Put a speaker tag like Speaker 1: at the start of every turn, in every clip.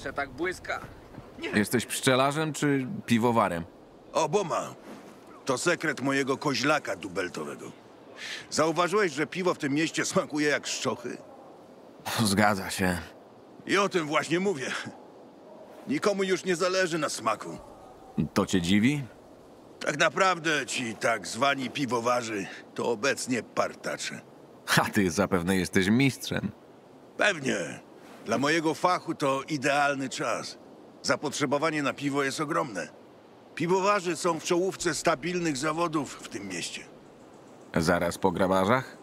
Speaker 1: zawsze tak błyska.
Speaker 2: Jesteś pszczelarzem czy piwowarem?
Speaker 3: Oboma. To sekret mojego koźlaka dubeltowego. Zauważyłeś, że piwo w tym mieście smakuje jak szczochy?
Speaker 2: Zgadza się.
Speaker 3: I o tym właśnie mówię. Nikomu już nie zależy na smaku.
Speaker 2: To cię dziwi?
Speaker 3: Tak naprawdę ci tak zwani piwowarzy to obecnie partacze.
Speaker 2: A ty zapewne jesteś mistrzem.
Speaker 3: Pewnie. Dla mojego fachu to idealny czas. Zapotrzebowanie na piwo jest ogromne. Piwowarzy są w czołówce stabilnych zawodów w tym mieście.
Speaker 2: Zaraz po grabarzach?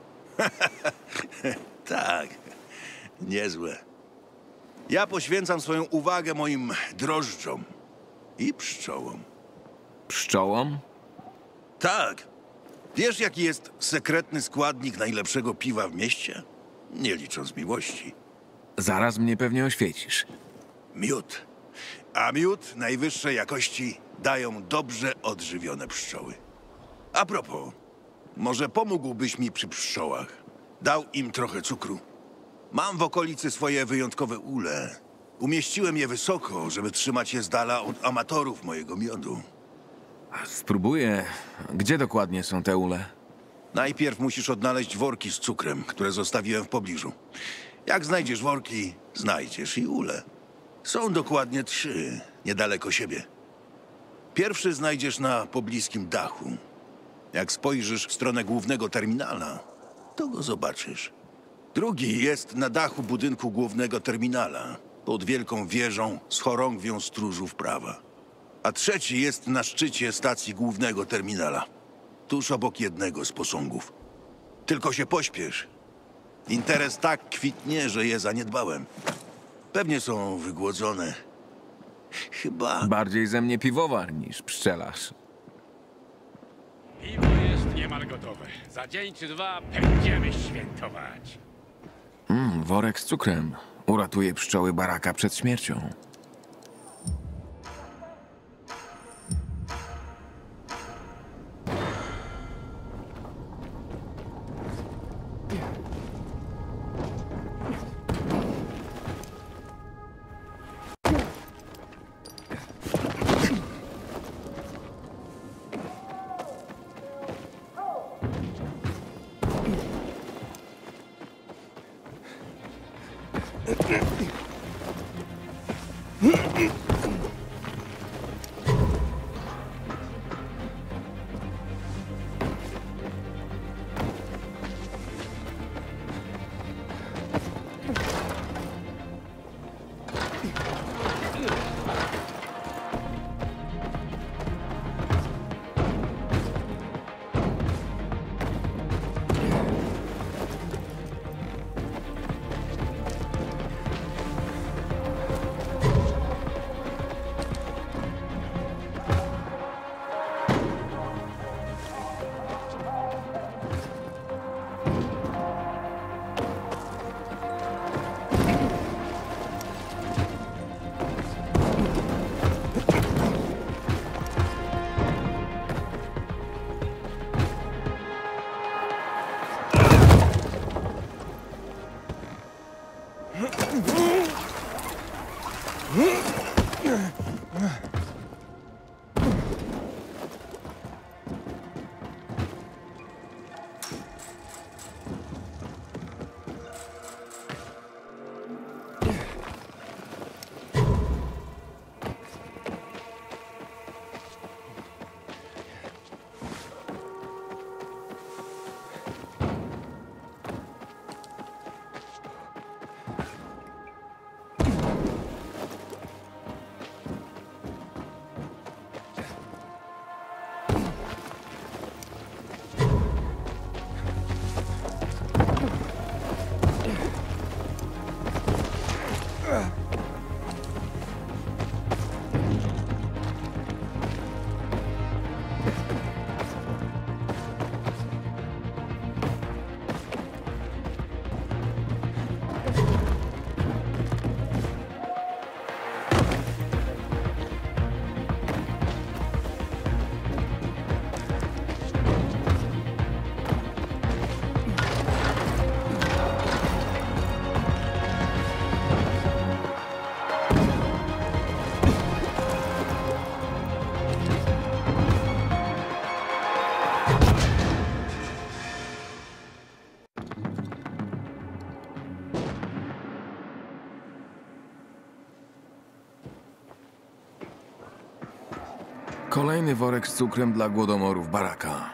Speaker 3: Tak, niezłe. Ja poświęcam swoją uwagę moim drożdżom i pszczołom.
Speaker 2: Pszczołom?
Speaker 3: Tak. Wiesz, jaki jest sekretny składnik najlepszego piwa w mieście? Nie licząc miłości.
Speaker 2: Zaraz mnie pewnie oświecisz.
Speaker 3: Miód. A miód najwyższej jakości dają dobrze odżywione pszczoły. A propos, może pomógłbyś mi przy pszczołach? Dał im trochę cukru. Mam w okolicy swoje wyjątkowe ule. Umieściłem je wysoko, żeby trzymać je z dala od amatorów mojego miodu.
Speaker 2: Spróbuję. Gdzie dokładnie są te ule?
Speaker 3: Najpierw musisz odnaleźć worki z cukrem, które zostawiłem w pobliżu. Jak znajdziesz worki, znajdziesz i ule. Są dokładnie 3, niedaleko siebie. Pierwszy znajdziesz na pobliskim dachu. Jak spojrzysz w stronę głównego terminala, to go zobaczysz. Drugi jest na dachu budynku głównego terminala, pod wielką wieżą z chorągwią stróżów prawa. A trzeci jest na szczycie stacji głównego terminala, tuż obok jednego z posągów. Tylko się pośpiesz. Interes tak kwitnie, że je zaniedbałem. Pewnie są wygłodzone. Chyba...
Speaker 2: Bardziej ze mnie piwowar niż pszczelarz.
Speaker 4: Piwo jest niemal gotowe. Za dzień czy dwa będziemy świętować.
Speaker 2: Worek z cukrem. Uratuje pszczoły baraka przed śmiercią. Kolejny worek z cukrem dla głodomorów Baraka.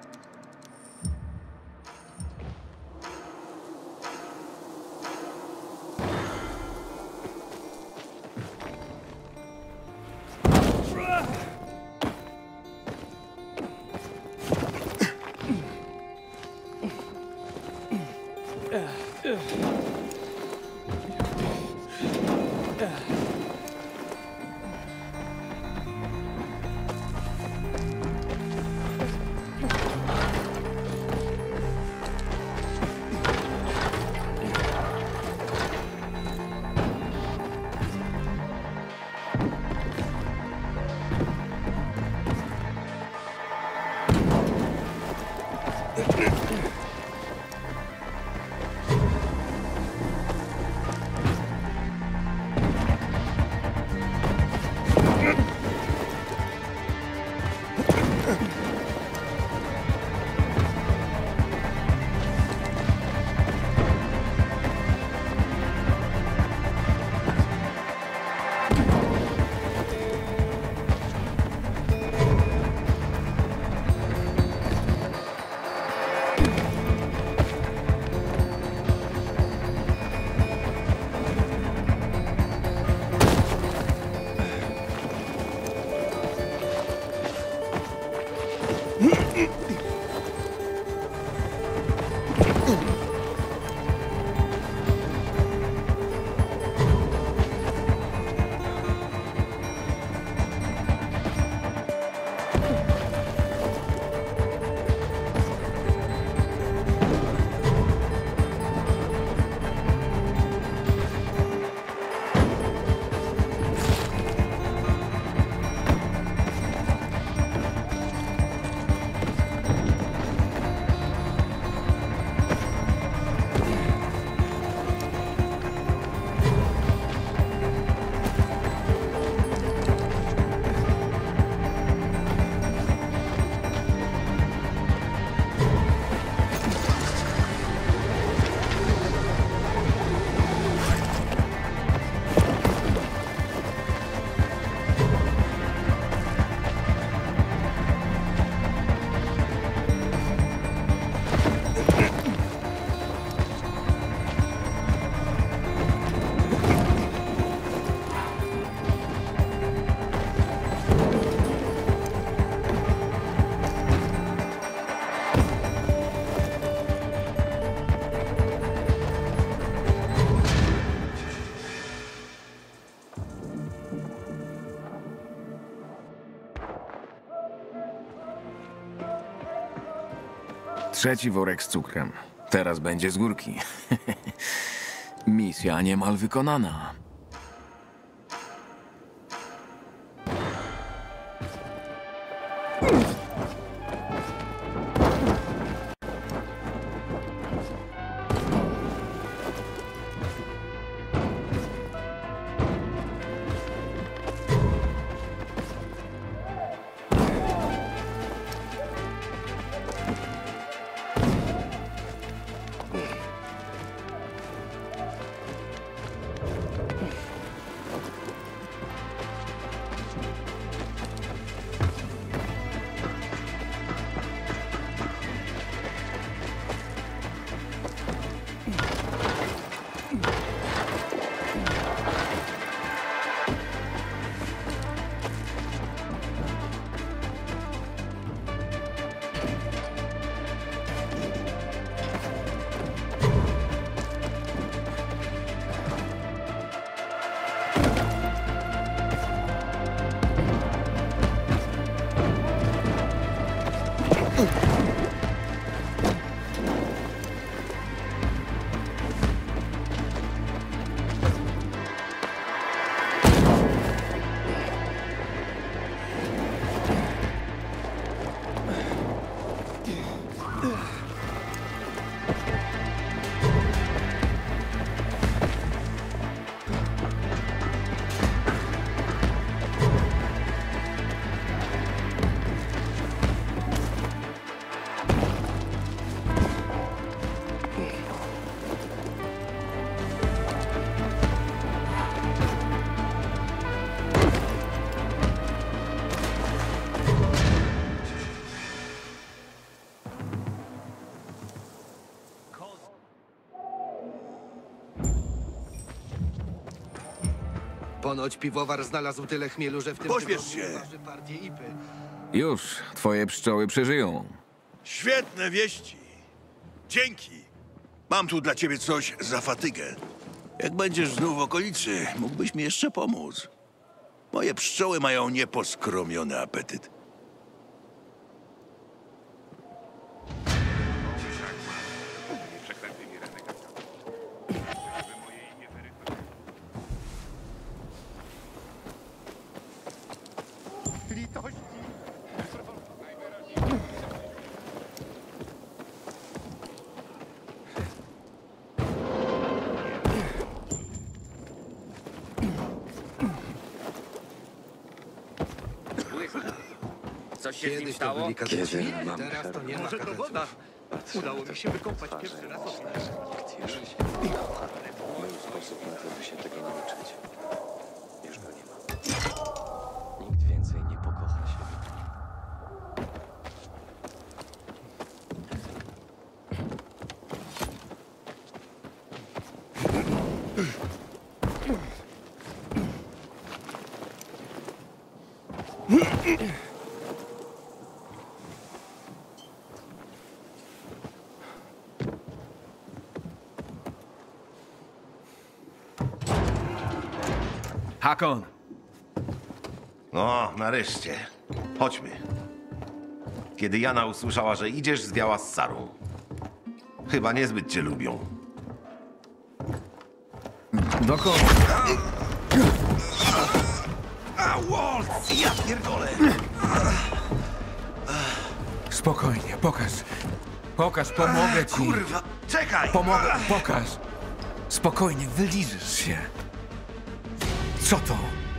Speaker 2: Trzeci worek z cukrem. Teraz będzie z górki. Misja niemal wykonana.
Speaker 1: Ponoć piwowar znalazł tyle chmielu, że w tym
Speaker 3: Pośpiesz
Speaker 1: tygodniu
Speaker 3: się.
Speaker 1: waży partię ipy.
Speaker 2: Już, twoje pszczoły przeżyją.
Speaker 3: Świetne wieści. Dzięki. Mam tu dla ciebie coś za fatygę. Jak będziesz znów w okolicy, mógłbyś mi jeszcze pomóc. Moje pszczoły mają nieposkromiony apetyt.
Speaker 5: Coś się z nim
Speaker 1: Kiedyś to
Speaker 5: stało?
Speaker 1: byli katolicy,
Speaker 6: mam
Speaker 1: teraz to nie ma
Speaker 6: Może
Speaker 1: kateców.
Speaker 6: Udało mi się wykąpać pierwszy raz od cieszę się. Był sposób na to, by się tego nauczyć. Już go nie ma. Nikt więcej nie pokocha siebie.
Speaker 2: Hakon!
Speaker 7: No, nareszcie. Chodźmy. Kiedy Jana usłyszała, że idziesz, zwiała z Sarą. Chyba niezbyt cię lubią.
Speaker 2: Dokąd?
Speaker 7: A, Walt! Ja pierdolę!
Speaker 2: Spokojnie, pokaż. Pokaż, pomogę ci.
Speaker 7: Kurwa, czekaj!
Speaker 2: Pomogę, pokaż. Spokojnie, wyliżysz się. Co to?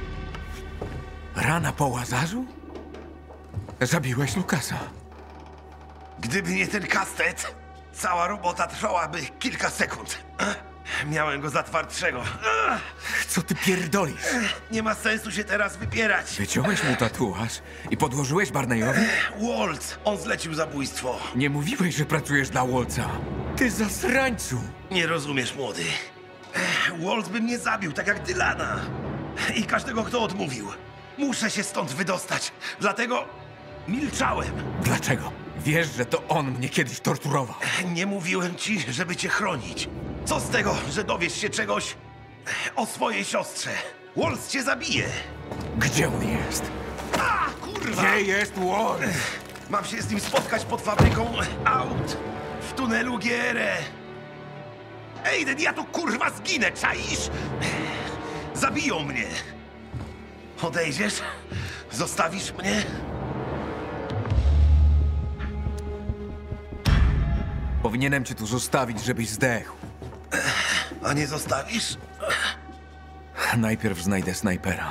Speaker 2: Rana po Łazarzu? Zabiłeś Lukasa.
Speaker 7: Gdyby nie ten kastet, cała robota trwałaby kilka sekund. Miałem go za twardszego.
Speaker 2: Co ty pierdolisz?
Speaker 7: Nie ma sensu się teraz wypierać.
Speaker 2: Wyciąłeś mu tatuaż i podłożyłeś Barneyowi?
Speaker 7: Walt, on zlecił zabójstwo.
Speaker 2: Nie mówiłeś, że pracujesz dla Wolca. Ty zasrańcu!
Speaker 7: Nie rozumiesz, młody. Walt by mnie zabił, tak jak Dylana. I każdego, kto odmówił. Muszę się stąd wydostać. Dlatego milczałem.
Speaker 2: Dlaczego? Wiesz, że to on mnie kiedyś torturował.
Speaker 7: Nie mówiłem ci, żeby cię chronić. Co z tego, że dowiesz się czegoś o swojej siostrze? Walt cię zabije.
Speaker 2: Gdzie on jest?
Speaker 7: A, kurwa!
Speaker 2: Gdzie jest Walt?
Speaker 7: Mam się z nim spotkać pod fabryką aut w tunelu GR. Ejden, ja tu kurwa zginę, czaisz? Zabiją mnie. Odejdziesz? Zostawisz mnie?
Speaker 2: Powinienem cię tu zostawić, żebyś zdechł.
Speaker 7: A nie zostawisz?
Speaker 2: Najpierw znajdę snajpera.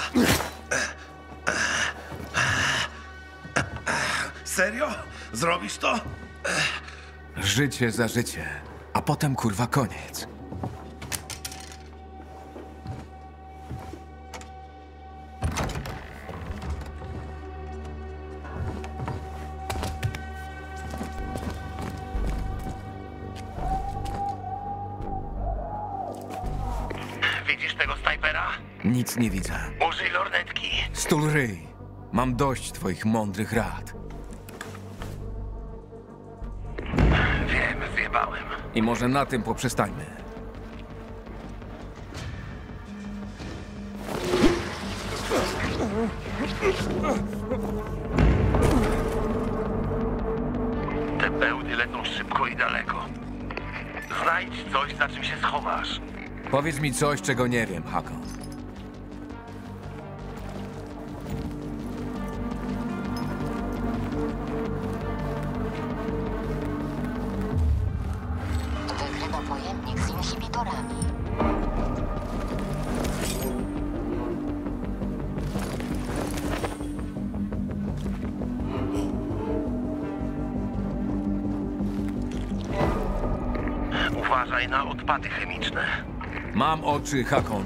Speaker 7: Serio? Zrobisz to?
Speaker 2: Życie za życie, a potem kurwa koniec.
Speaker 7: Widzisz tego snajpera?
Speaker 2: Nic nie widzę.
Speaker 7: Użyj lornetki.
Speaker 2: Stul ryj. Mam dość twoich mądrych rad.
Speaker 7: Wiem, zjebałem.
Speaker 2: I może na tym poprzestańmy.
Speaker 7: Te bełty lecą szybko i daleko. Znajdź coś, za czym się schowasz.
Speaker 2: Powiedz mi coś, czego nie wiem, Hakon.
Speaker 8: Wykryto pojemnik z inhibitorami.
Speaker 7: Uważaj na odpady chemiczne.
Speaker 2: Mam oczy, Hakon.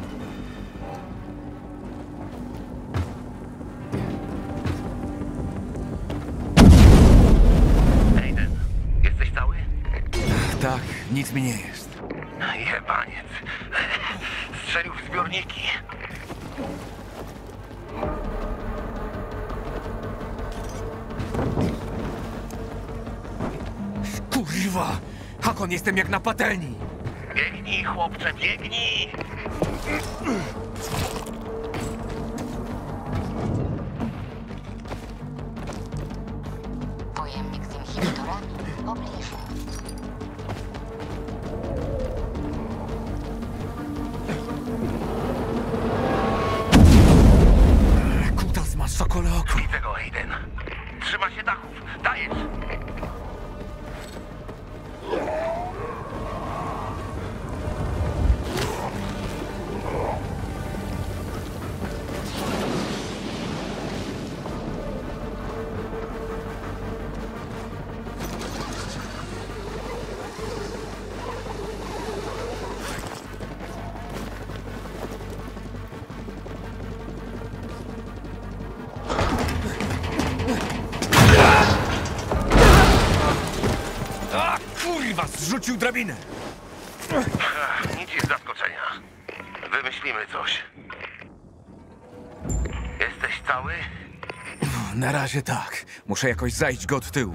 Speaker 7: Aiden, jesteś cały?
Speaker 2: Tak, nic mi nie jest.
Speaker 7: Jebaniec. Strzelił w zbiorniki.
Speaker 2: Kurwa! Hakon, jestem jak na patelni!
Speaker 7: Biegnij, chłopcze, biegnij!
Speaker 8: Pojemnik z inhibitorami w pobliżu.
Speaker 2: Kutas ma sokole oko.
Speaker 7: Widzę go, Aiden. Trzyma się dachów. Dajesz!
Speaker 2: A, kurwa, zrzucił drabinę!
Speaker 7: Nic jest zaskoczenia. Wymyślimy coś. Jesteś cały?
Speaker 2: Na razie tak. Muszę jakoś zajść go od tyłu.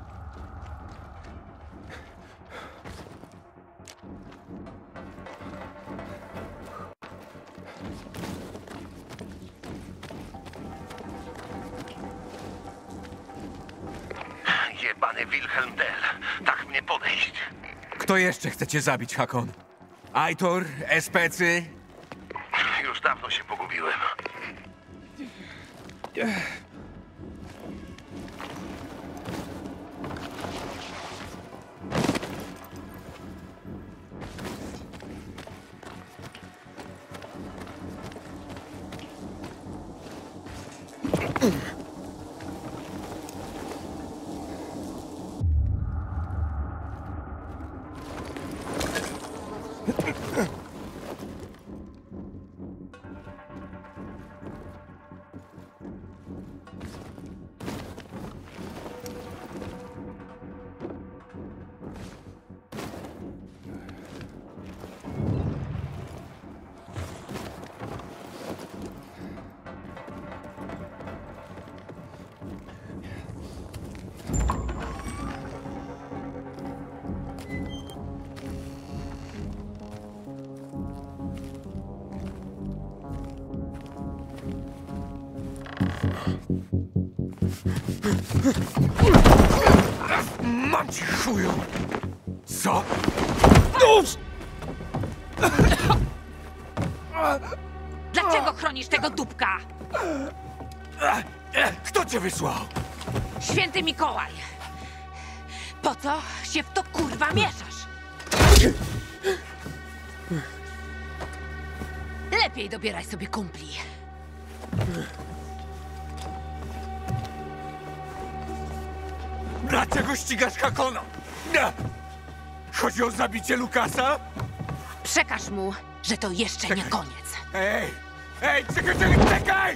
Speaker 7: Jebany Wilhelm Tell. Tak mnie podejść.
Speaker 2: Kto jeszcze chce cię zabić, Hakon? Aitor? Especy?
Speaker 7: Już dawno się pogubiłem.
Speaker 2: Mam ci chuju! Co? Nóż!
Speaker 5: Dlaczego chronisz tego dupka?
Speaker 2: Kto cię wysłał?
Speaker 5: Święty Mikołaj! Po co się w to kurwa mieszasz? Lepiej dobieraj sobie kumpli.
Speaker 2: Dlaczego ścigasz Hakona? Chodzi o zabicie Lukasa?
Speaker 5: Przekaż mu, że to jeszcze nie koniec.
Speaker 2: Ej! Ej, czekaj! Czekaj!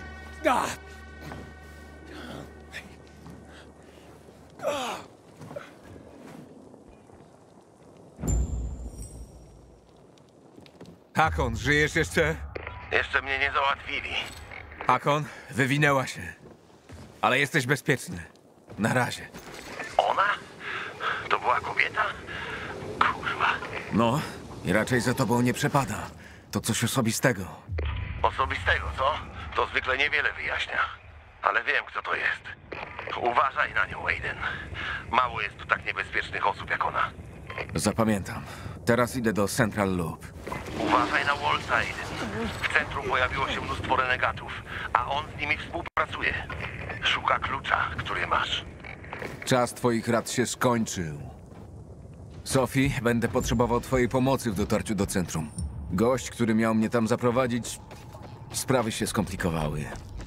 Speaker 2: Hakon, żyjesz jeszcze?
Speaker 7: Jeszcze mnie nie załatwili.
Speaker 2: Hakon, wywinęła się. Ale jesteś bezpieczny. Na razie.
Speaker 7: Ona? To była kobieta? Kurwa.
Speaker 2: No, i raczej za tobą nie przepada. To coś osobistego.
Speaker 7: Osobistego, co? To zwykle niewiele wyjaśnia. Ale wiem, kto to jest. Uważaj na nią, Aiden. Mało jest tu tak niebezpiecznych osób jak ona.
Speaker 2: Zapamiętam. Teraz idę do Central Loop.
Speaker 7: Uważaj na Waltza, Aiden. W centrum pojawiło się mnóstwo renegatów, a on z nimi współpracuje. Szuka klucza, który masz.
Speaker 2: Czas twoich rad się skończył. Sophie, będę potrzebował twojej pomocy w dotarciu do centrum. Gość, który miał mnie tam zaprowadzić, sprawy się skomplikowały.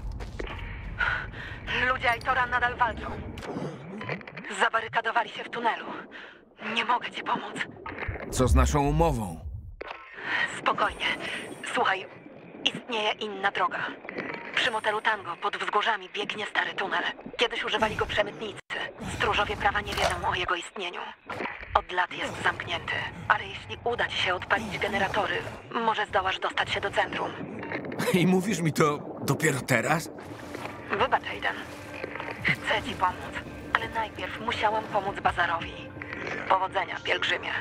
Speaker 9: Ludzie Aitora nadal walczą. Zabarykadowali się w tunelu. Nie mogę ci pomóc.
Speaker 2: Co z naszą umową?
Speaker 9: Spokojnie. Słuchaj, istnieje inna droga. Przy motelu Tango pod wzgórzami biegnie stary tunel. Kiedyś używali go przemytnicy. Stróżowie prawa nie wiedzą o jego istnieniu. Od lat jest zamknięty, ale jeśli uda ci się odpalić generatory, może zdołasz dostać się do centrum.
Speaker 2: I mówisz mi to dopiero teraz?
Speaker 9: Wybacz, Aiden. Chcę ci pomóc, ale najpierw musiałam pomóc Bazarowi. Powodzenia, pielgrzymie.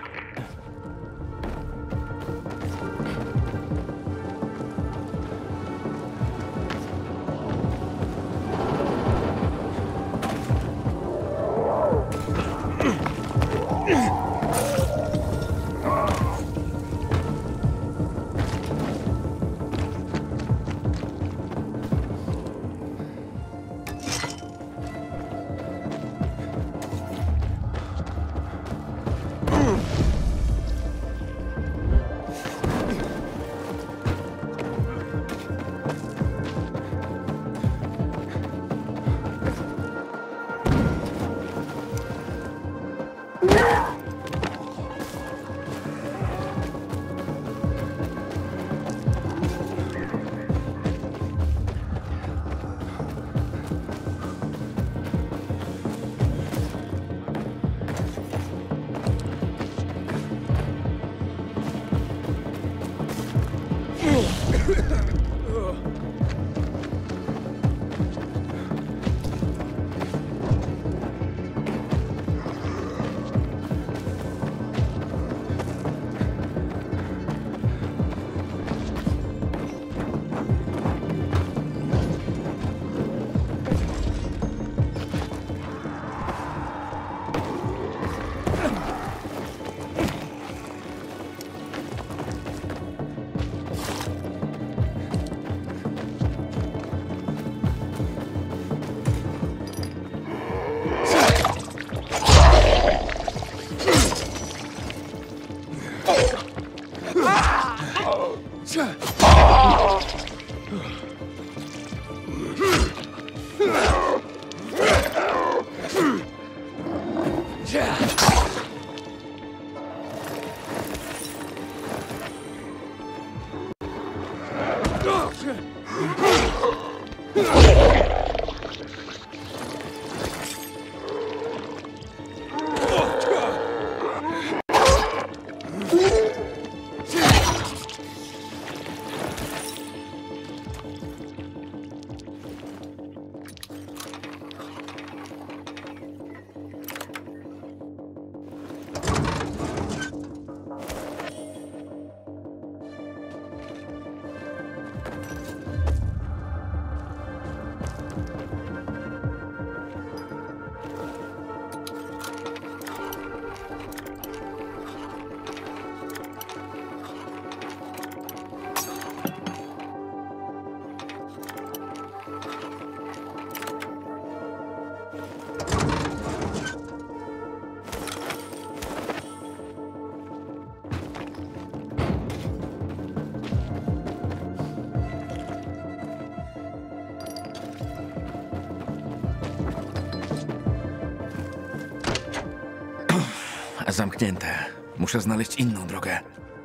Speaker 2: Zamknięte. Muszę znaleźć inną drogę.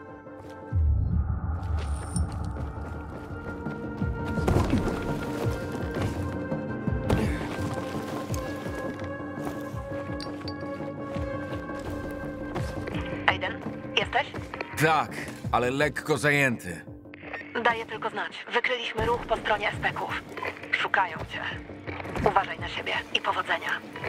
Speaker 9: Aiden, jesteś?
Speaker 2: Tak, ale lekko zajęty.
Speaker 9: Daję tylko znać. Wykryliśmy ruch po stronie SPK-ów. Szukają cię. Uważaj na siebie i powodzenia.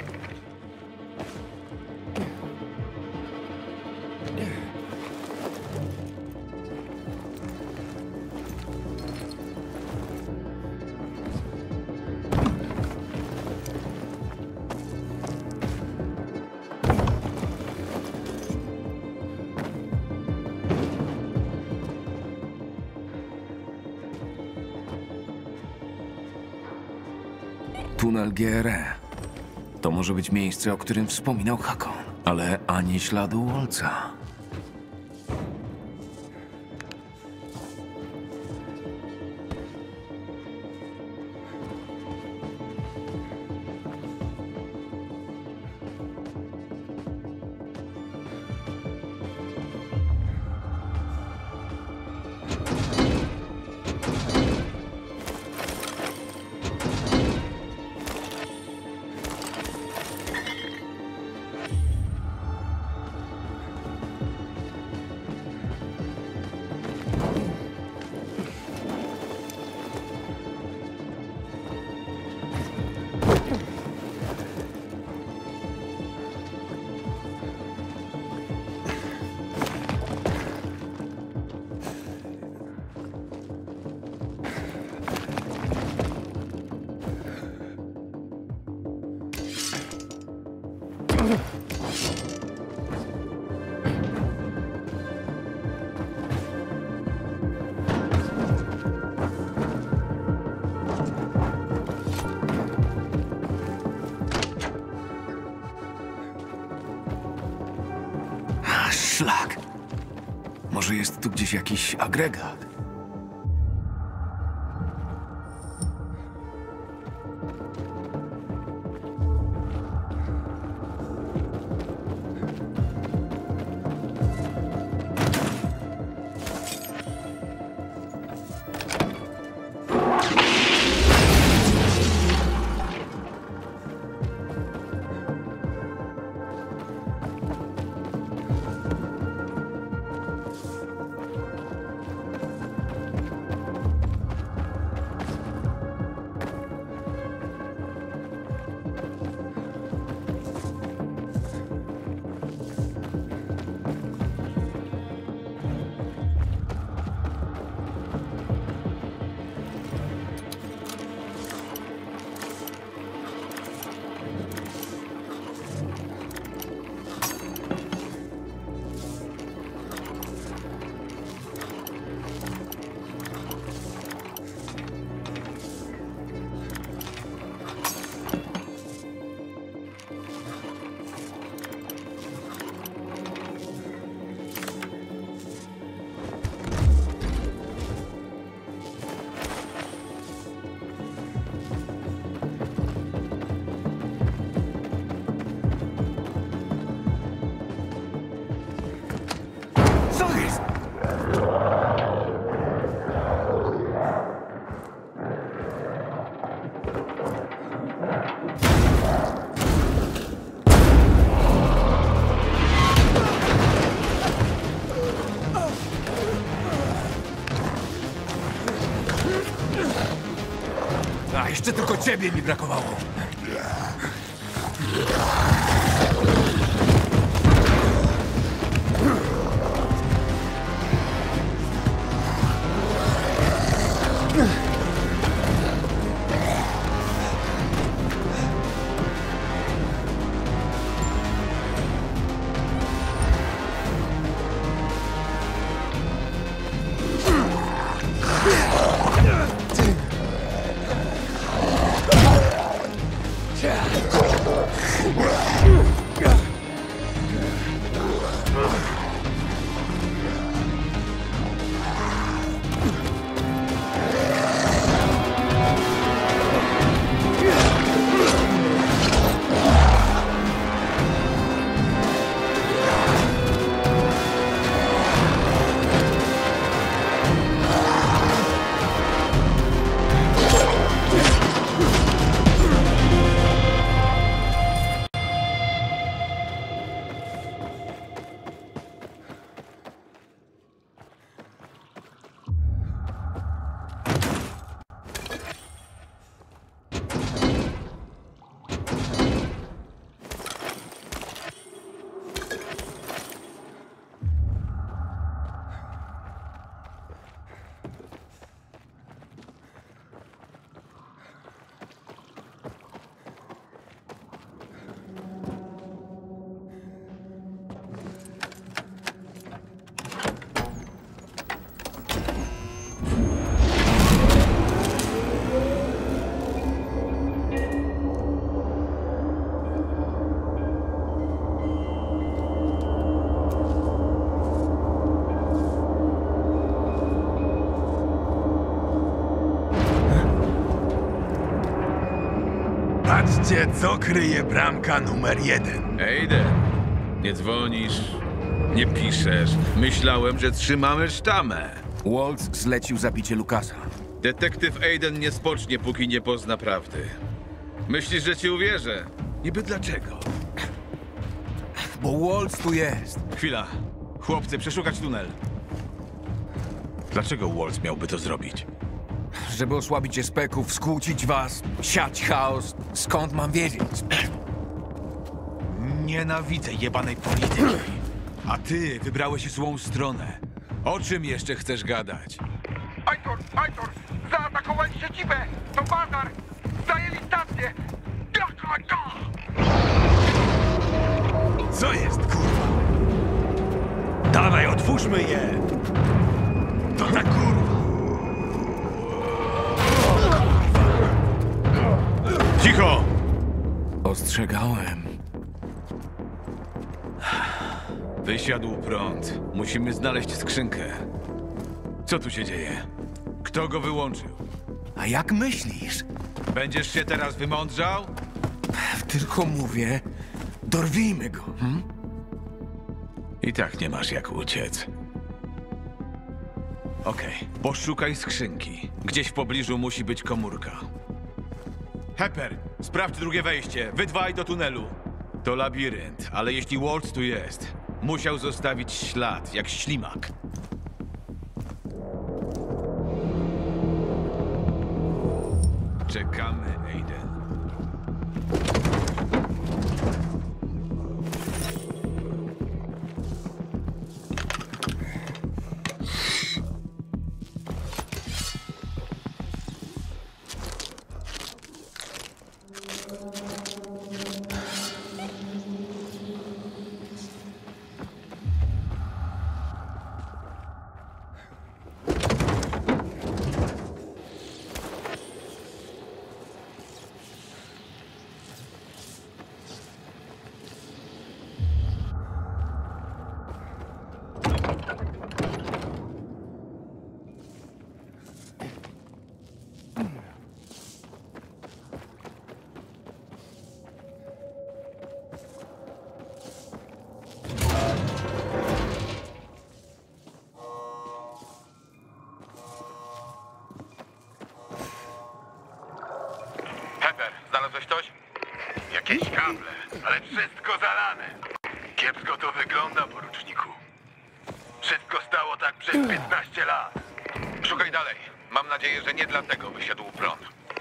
Speaker 2: Tunel GRE. To może być miejsce, o którym wspominał Hakon, ale ani śladu Wolca. Tak. Może jest tu gdzieś jakiś agregat? Co jest? A jeszcze tylko ciebie mi brakowało.
Speaker 7: Patrzcie, co kryje bramka numer 1.
Speaker 10: Aiden, nie dzwonisz, nie piszesz. Myślałem, że trzymamy sztamę.
Speaker 2: Waltz zlecił zabicie Lukasa.
Speaker 10: Detektyw Aiden nie spocznie, póki nie pozna prawdy. Myślisz, że ci uwierzę? Niby dlaczego?
Speaker 2: Bo Waltz tu jest.
Speaker 7: Chwila. Chłopcy, przeszukać tunel. Dlaczego Waltz miałby to zrobić?
Speaker 2: Żeby osłabić Espeków, skłócić was, siać chaos. Skąd mam wiedzieć?
Speaker 7: Nienawidzę jebanej polityki. A ty wybrałeś złą stronę. O czym jeszcze chcesz gadać?
Speaker 11: Aitor! Zaatakowali siedzibę! To bazar! Zajęli stację!
Speaker 7: Co jest, kurwa? Dawaj, otwórzmy je! To ta kurwa! Cicho!
Speaker 2: Ostrzegałem.
Speaker 10: Wysiadł prąd. Musimy znaleźć skrzynkę. Co tu się dzieje? Kto go wyłączył?
Speaker 2: A jak myślisz?
Speaker 10: Będziesz się teraz wymądrzał?
Speaker 2: Tylko mówię, dorwijmy go.
Speaker 10: I tak nie masz jak uciec. Okej, poszukaj skrzynki. Gdzieś w pobliżu musi być komórka. Hepper, sprawdź drugie wejście. Wy dwaj do tunelu. To labirynt, ale jeśli Walt tu jest, musiał zostawić ślad, jak ślimak. Czekamy, Aiden.
Speaker 11: Hepper, znalazłeś coś? Jakieś kable, ale wszystko zalane. Kiepsko to wygląda, poruczniku. Wszystko stało tak przez 15 lat. Szukaj dalej. Mam nadzieję, że nie dlatego wysiadł prąd.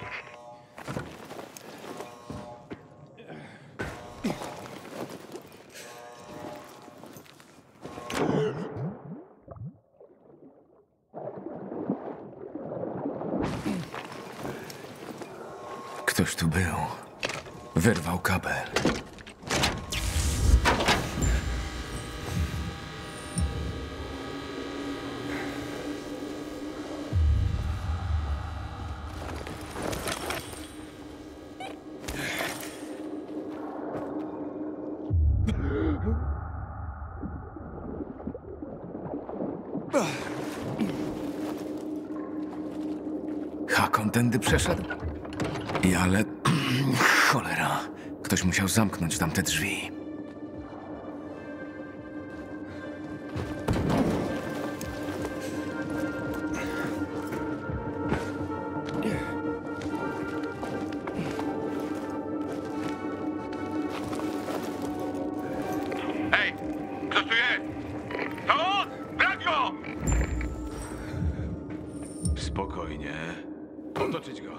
Speaker 2: Ktoś tu był. Wyrwał kabel. Hakon tędy przeszedł? Ale... cholera. Ktoś musiał zamknąć tamte drzwi.
Speaker 11: Hej! Ktoś tu jest? To on! Brać go!
Speaker 10: Spokojnie. Otoczyć go.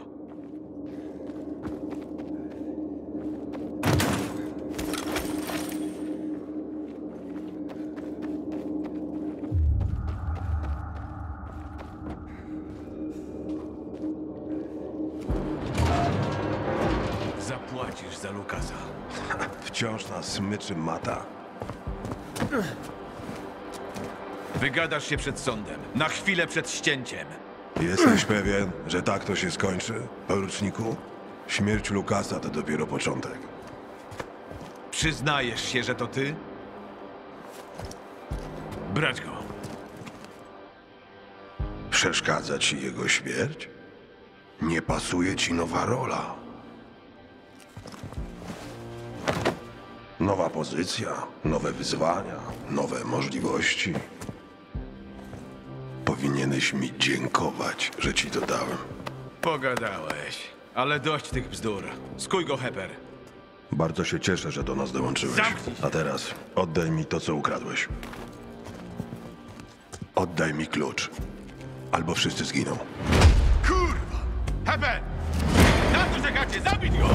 Speaker 10: Zapłacisz za Lukasa.
Speaker 7: Wciąż na smyczy mata.
Speaker 10: Wygadasz się przed sądem. Na chwilę przed ścięciem.
Speaker 7: Jesteś pewien, że tak to się skończy, poruczniku? Śmierć Lukasa to dopiero początek.
Speaker 10: Przyznajesz się, że to ty? Brać go.
Speaker 7: Przeszkadza ci jego śmierć? Nie pasuje ci nowa rola. Nowa pozycja, nowe wyzwania, nowe możliwości. Powinieneś mi dziękować, że ci to dałem.
Speaker 10: Pogadałeś. Ale dość tych bzdur. Skuj go, Hepper.
Speaker 7: Bardzo się cieszę, że do nas dołączyłeś.
Speaker 10: Zamknij się.
Speaker 7: A teraz oddaj mi to, co ukradłeś. Oddaj mi klucz. Albo wszyscy zginą.
Speaker 10: Kurwa! Hepper! Na co czekacie? Zabić go!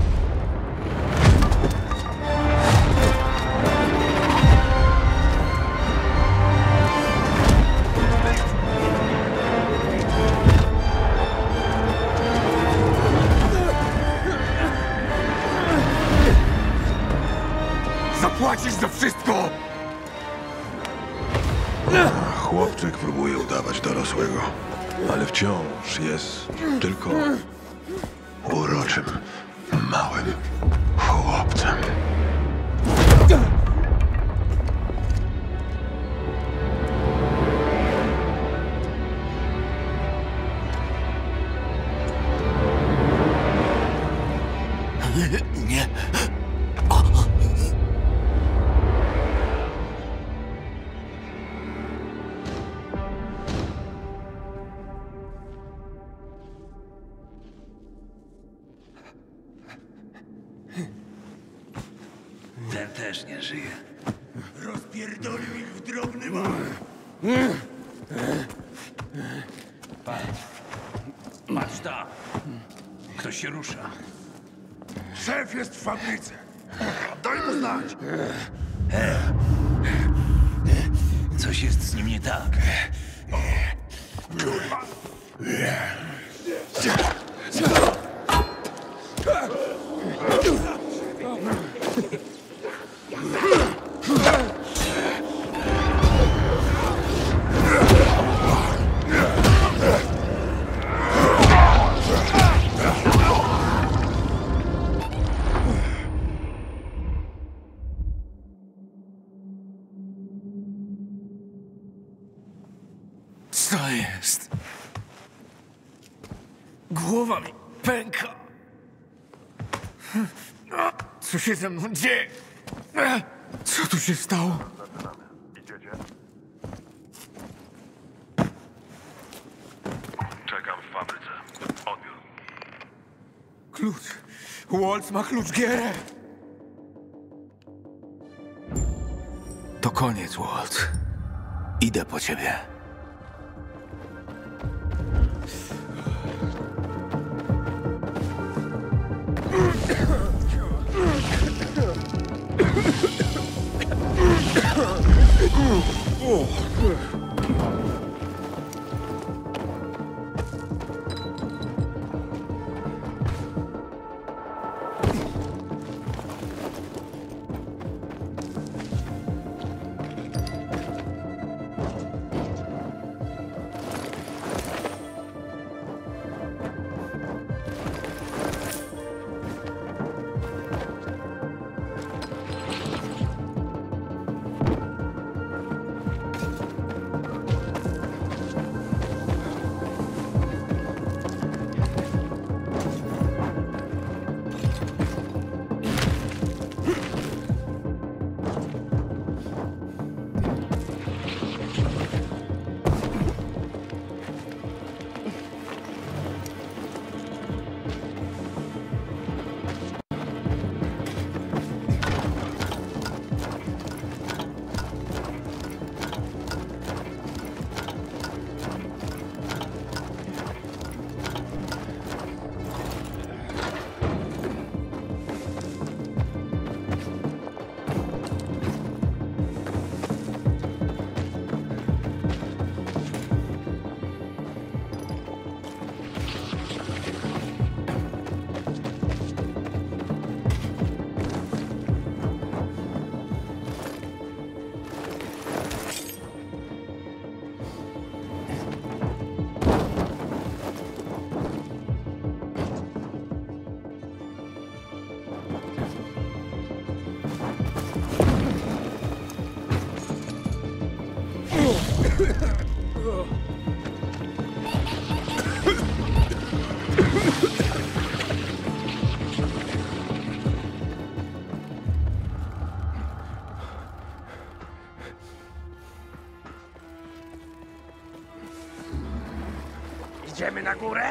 Speaker 2: Zapłacisz za wszystko!
Speaker 7: Chłopczyk próbuje udawać dorosłego, ale wciąż jest tylko uroczym, małym chłopcem. Ten też nie żyje. Rozpierdolił ich w drobny mak. Patrz tam. Ktoś się rusza. Szef jest w fabryce. Daj mu znać. Coś jest z nim nie tak. Kurwa.
Speaker 2: Co jest? Głowa mi pęka. Co się ze mną dzieje? Co tu się stało?
Speaker 11: Czekam w fabryce. Odbiór.
Speaker 2: Klucz. Waltz ma klucz gierę. To koniec, Walt. Idę po ciebie.
Speaker 7: Idziemy na górę?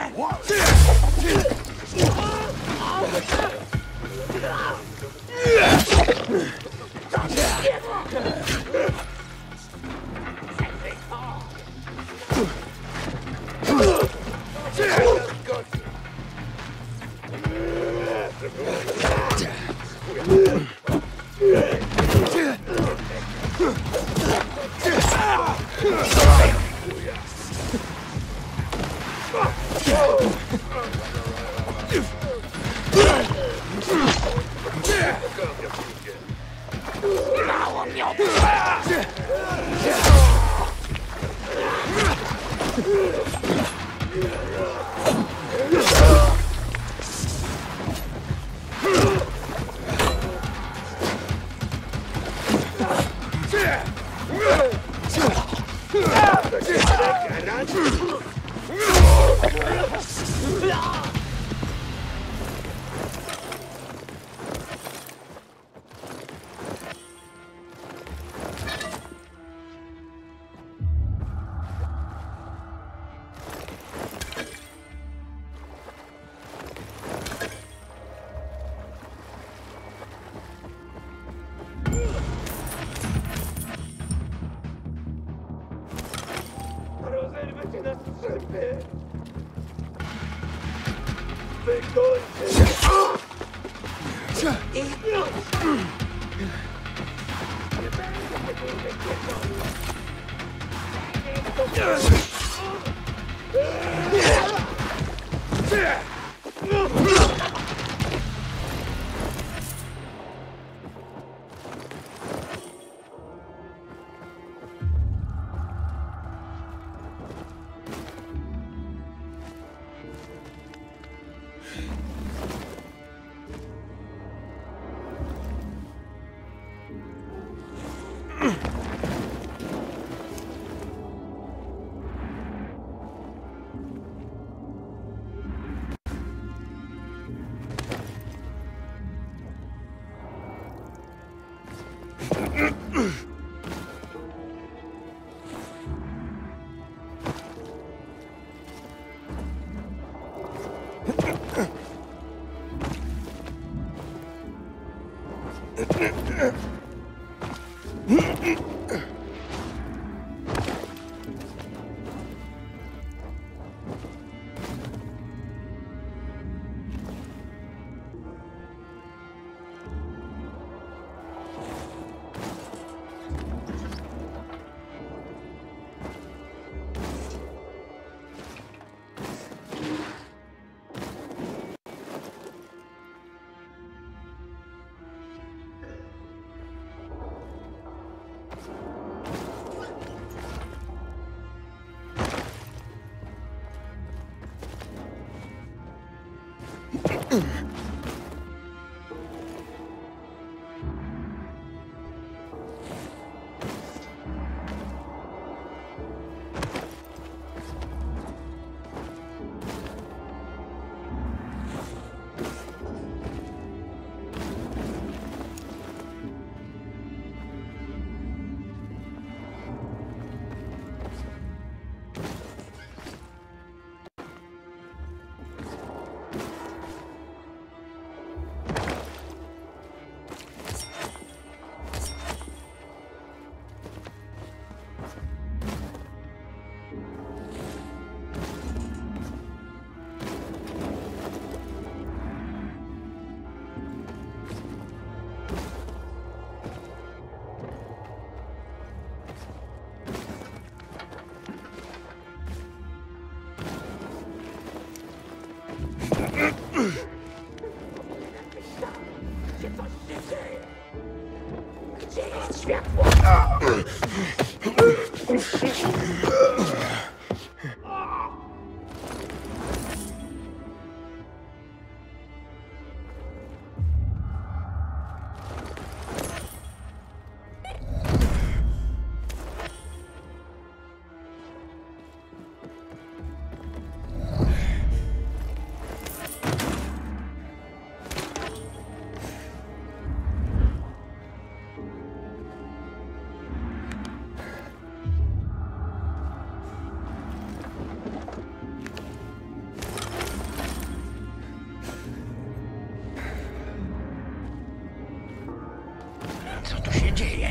Speaker 12: Co tu się dzieje?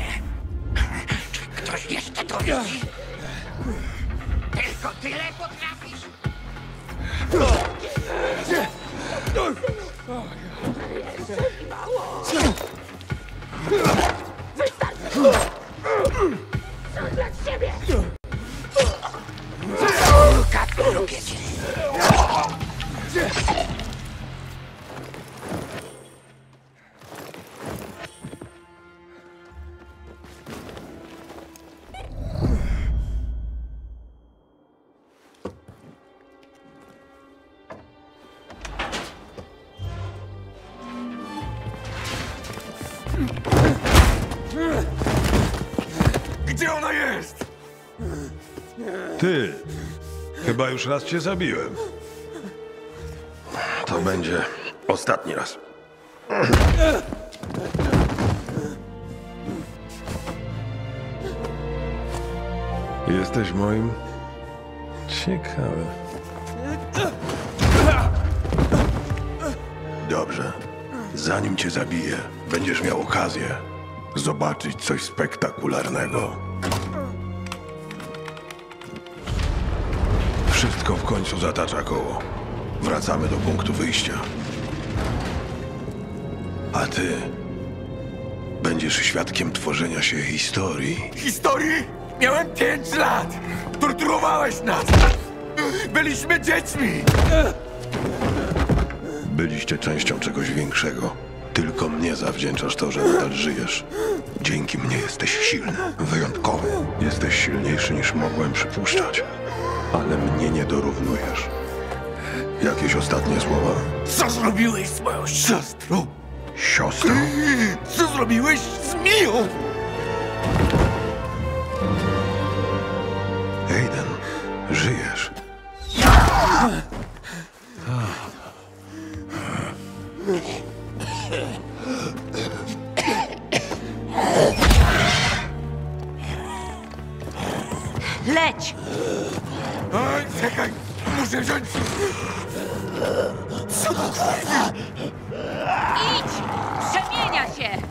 Speaker 12: Czy ktoś jeszcze to widzi? Tylko tyle potrafisz? Wystarczy! Co dla ciebie? Kapkę lubię cię.
Speaker 7: Gdzie ona jest? Ty. Chyba już raz cię zabiłem. To będzie ostatni raz. Jesteś moim? Ciekawe. Dobrze. Zanim cię zabiję, będziesz miał okazję zobaczyć coś spektakularnego.
Speaker 13: Wszystko w końcu zatacza koło. Wracamy do punktu wyjścia. A ty będziesz świadkiem tworzenia się historii.
Speaker 2: Historii? Miałem 5 lat! Torturowałeś nas! Byliśmy dziećmi!
Speaker 13: Byliście częścią czegoś większego. Tylko mnie zawdzięczasz to, że nadal żyjesz. Dzięki mnie jesteś silny, wyjątkowy. Jesteś silniejszy niż mogłem przypuszczać. Ale mnie nie dorównujesz. Jakieś ostatnie słowa?
Speaker 2: Co zrobiłeś z moją siostrą?
Speaker 13: Siostrą?
Speaker 2: Co zrobiłeś z Miją?
Speaker 13: Aiden, żyjesz.
Speaker 5: Leć!
Speaker 2: Oj, czekaj! Muszę wziąć... Co to za...
Speaker 5: Idź! Przemienia się!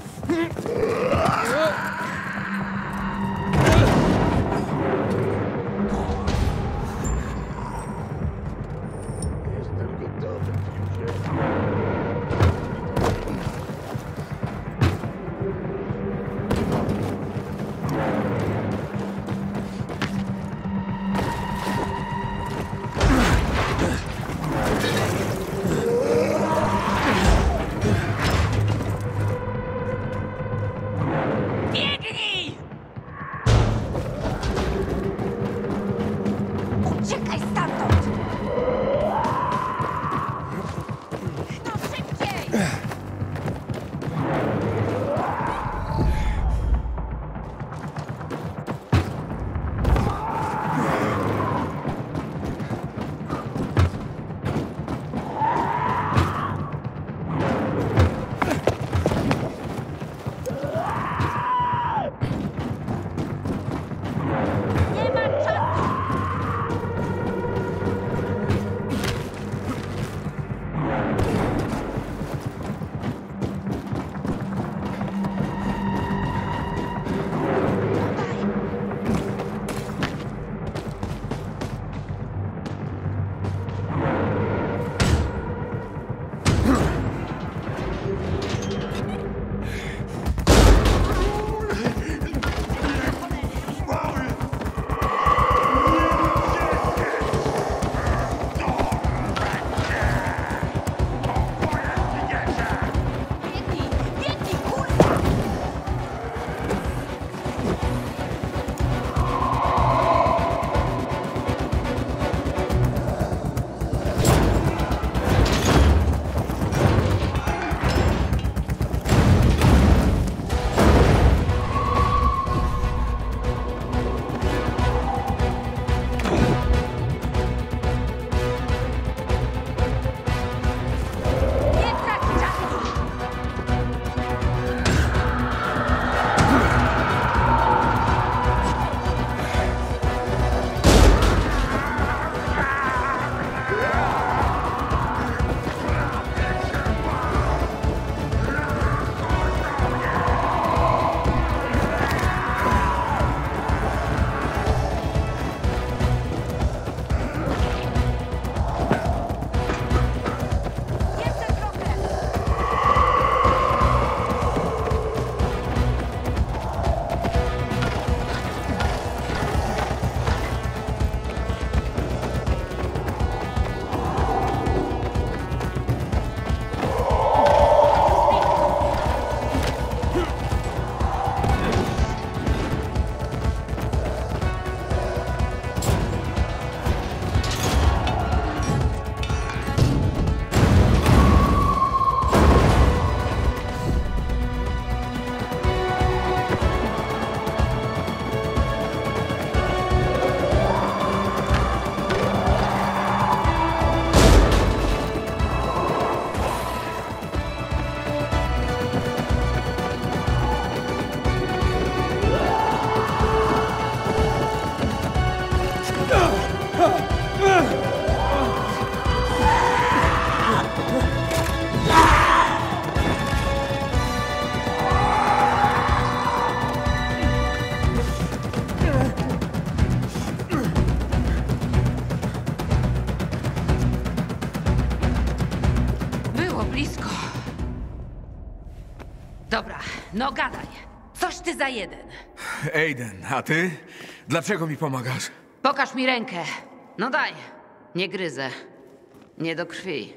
Speaker 5: Dobra, no gadaj. Coś ty za jeden.
Speaker 2: Aiden, a ty? Dlaczego mi pomagasz?
Speaker 5: Pokaż mi rękę. No daj. Nie gryzę. Nie do krwi.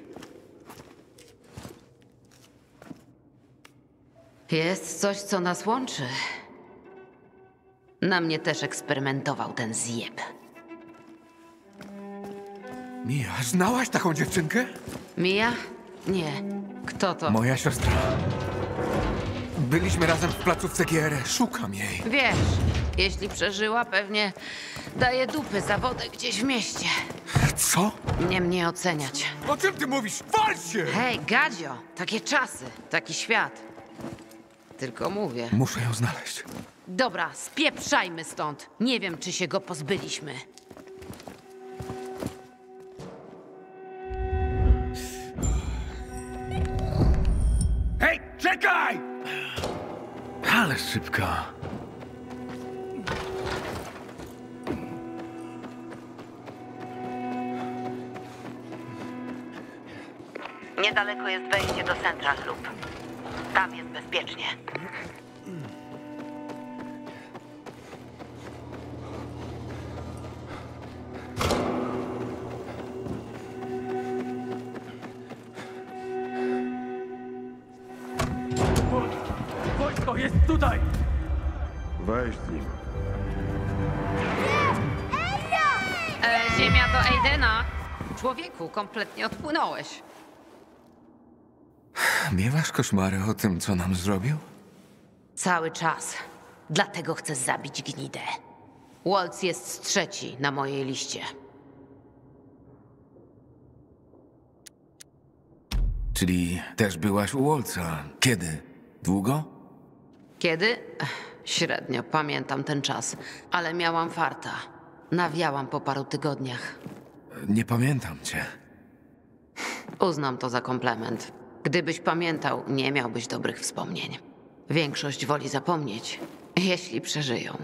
Speaker 5: Jest coś, co nas łączy. Na mnie też eksperymentował ten zjeb.
Speaker 2: Mia, znałaś taką dziewczynkę?
Speaker 5: Mia? Nie. Kto to?
Speaker 2: Moja siostra. Byliśmy razem w placówce GR. Szukam jej.
Speaker 5: Wiesz, jeśli przeżyła, pewnie daje dupy za wodę gdzieś w mieście.
Speaker 2: Co?
Speaker 5: Nie mnie oceniać.
Speaker 2: O czym ty mówisz? Wal się!
Speaker 5: Hej, Gadzio, takie czasy, taki świat. Tylko mówię.
Speaker 2: Muszę ją znaleźć.
Speaker 5: Dobra, spieprzajmy stąd. Nie wiem, czy się go pozbyliśmy.
Speaker 10: Hej, czekaj!
Speaker 2: Ale szybka.
Speaker 9: Niedaleko jest wejście do Central Loop. Tam jest bezpiecznie.
Speaker 10: Wojsko jest tutaj!
Speaker 13: Weź z nim.
Speaker 5: Ziemia do Aidena. Człowieku, kompletnie odpłynąłeś.
Speaker 2: Miewasz koszmary o tym, co nam zrobił?
Speaker 5: Cały czas. Dlatego chcę zabić gnidę. Waltz jest trzeci na mojej liście.
Speaker 2: Czyli też byłaś u Waltza. Kiedy? Długo?
Speaker 5: Kiedy? Średnio pamiętam ten czas, ale miałam farta. Nawiałam po paru tygodniach.
Speaker 2: Nie pamiętam cię.
Speaker 5: Uznam to za komplement. Gdybyś pamiętał, nie miałbyś dobrych wspomnień. Większość woli zapomnieć, jeśli przeżyją.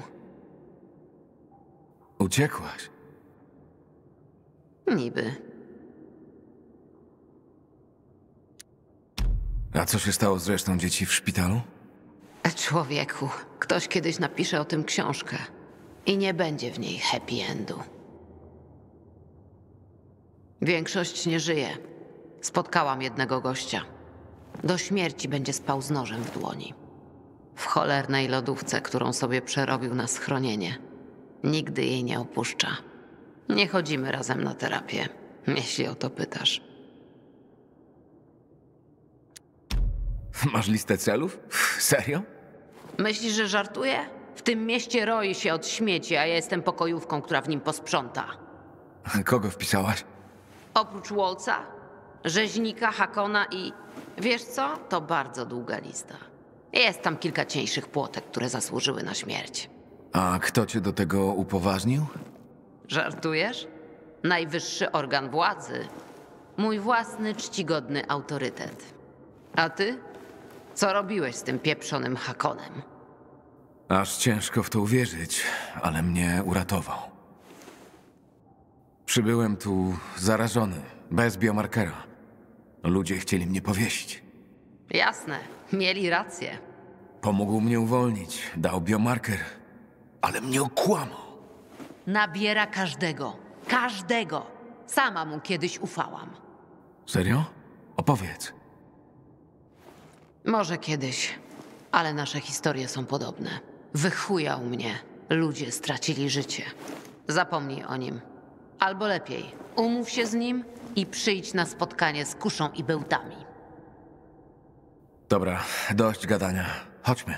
Speaker 2: Uciekłaś?
Speaker 5: Niby.
Speaker 2: A co się stało z resztą dzieci w szpitalu?
Speaker 5: Człowieku, ktoś kiedyś napisze o tym książkę i nie będzie w niej happy endu. Większość nie żyje. Spotkałam jednego gościa. Do śmierci będzie spał z nożem w dłoni. W cholernej lodówce, którą sobie przerobił na schronienie. Nigdy jej nie opuszcza. Nie chodzimy razem na terapię, jeśli o to pytasz.
Speaker 2: Masz listę celów? Serio?
Speaker 5: Myślisz, że żartuję? W tym mieście roi się od śmieci, a ja jestem pokojówką, która w nim posprząta.
Speaker 2: Kogo wpisałaś?
Speaker 5: Oprócz Waltza, rzeźnika, Hakona i... Wiesz co? To bardzo długa lista. Jest tam kilka cieńszych płotek, które zasłużyły na śmierć.
Speaker 2: A kto cię do tego upoważnił?
Speaker 5: Żartujesz? Najwyższy organ władzy. Mój własny, czcigodny autorytet. A ty? Co robiłeś z tym pieprzonym Hakonem?
Speaker 2: Aż ciężko w to uwierzyć, ale mnie uratował. Przybyłem tu zarażony, bez biomarkera. Ludzie chcieli mnie powiesić.
Speaker 5: Jasne, mieli rację.
Speaker 2: Pomógł mnie uwolnić, dał biomarker, ale mnie okłamał.
Speaker 5: Nabiera każdego. Każdego. Sama mu kiedyś ufałam.
Speaker 2: Serio? Opowiedz.
Speaker 5: Może kiedyś, ale nasze historie są podobne. Wychujał mnie. Ludzie stracili życie. Zapomnij o nim. Albo lepiej, umów się z nim i przyjdź na spotkanie z kuszą i bełtami.
Speaker 2: Dobra, dość gadania. Chodźmy.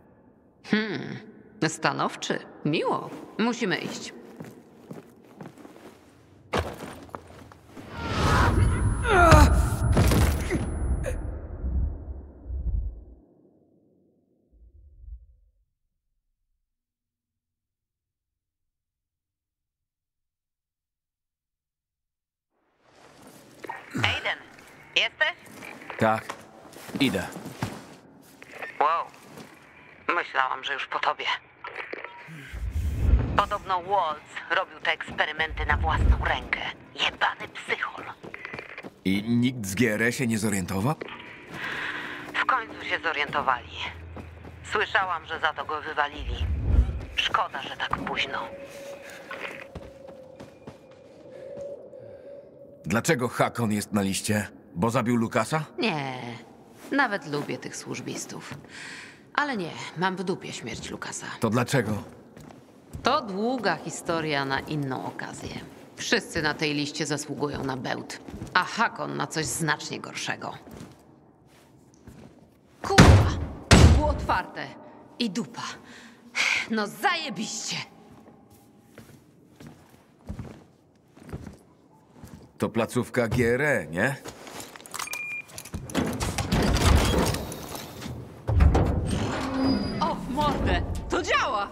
Speaker 5: Stanowczy. Miło. Musimy iść.
Speaker 9: Aiden, jesteś?
Speaker 2: Tak, idę.
Speaker 9: Wow. Myślałam, że już po tobie. Podobno Waltz robił te eksperymenty na własną rękę. Jebany psychol.
Speaker 2: I nikt z GR się nie zorientował?
Speaker 9: W końcu
Speaker 5: się zorientowali. Słyszałam, że za to go wywalili. Szkoda, że tak późno.
Speaker 2: Dlaczego Hakon jest na liście? Bo zabił Lukasa?
Speaker 5: Nie, nawet lubię tych służbistów. Ale nie, mam w dupie śmierć Lukasa.
Speaker 2: To dlaczego?
Speaker 5: To długa historia na inną okazję. Wszyscy na tej liście zasługują na bełt, a Hakon na coś znacznie gorszego. Kurwa! Było otwarte. I dupa. No zajebiście!
Speaker 2: To placówka GRE, nie?
Speaker 5: O, w mordę! To działa!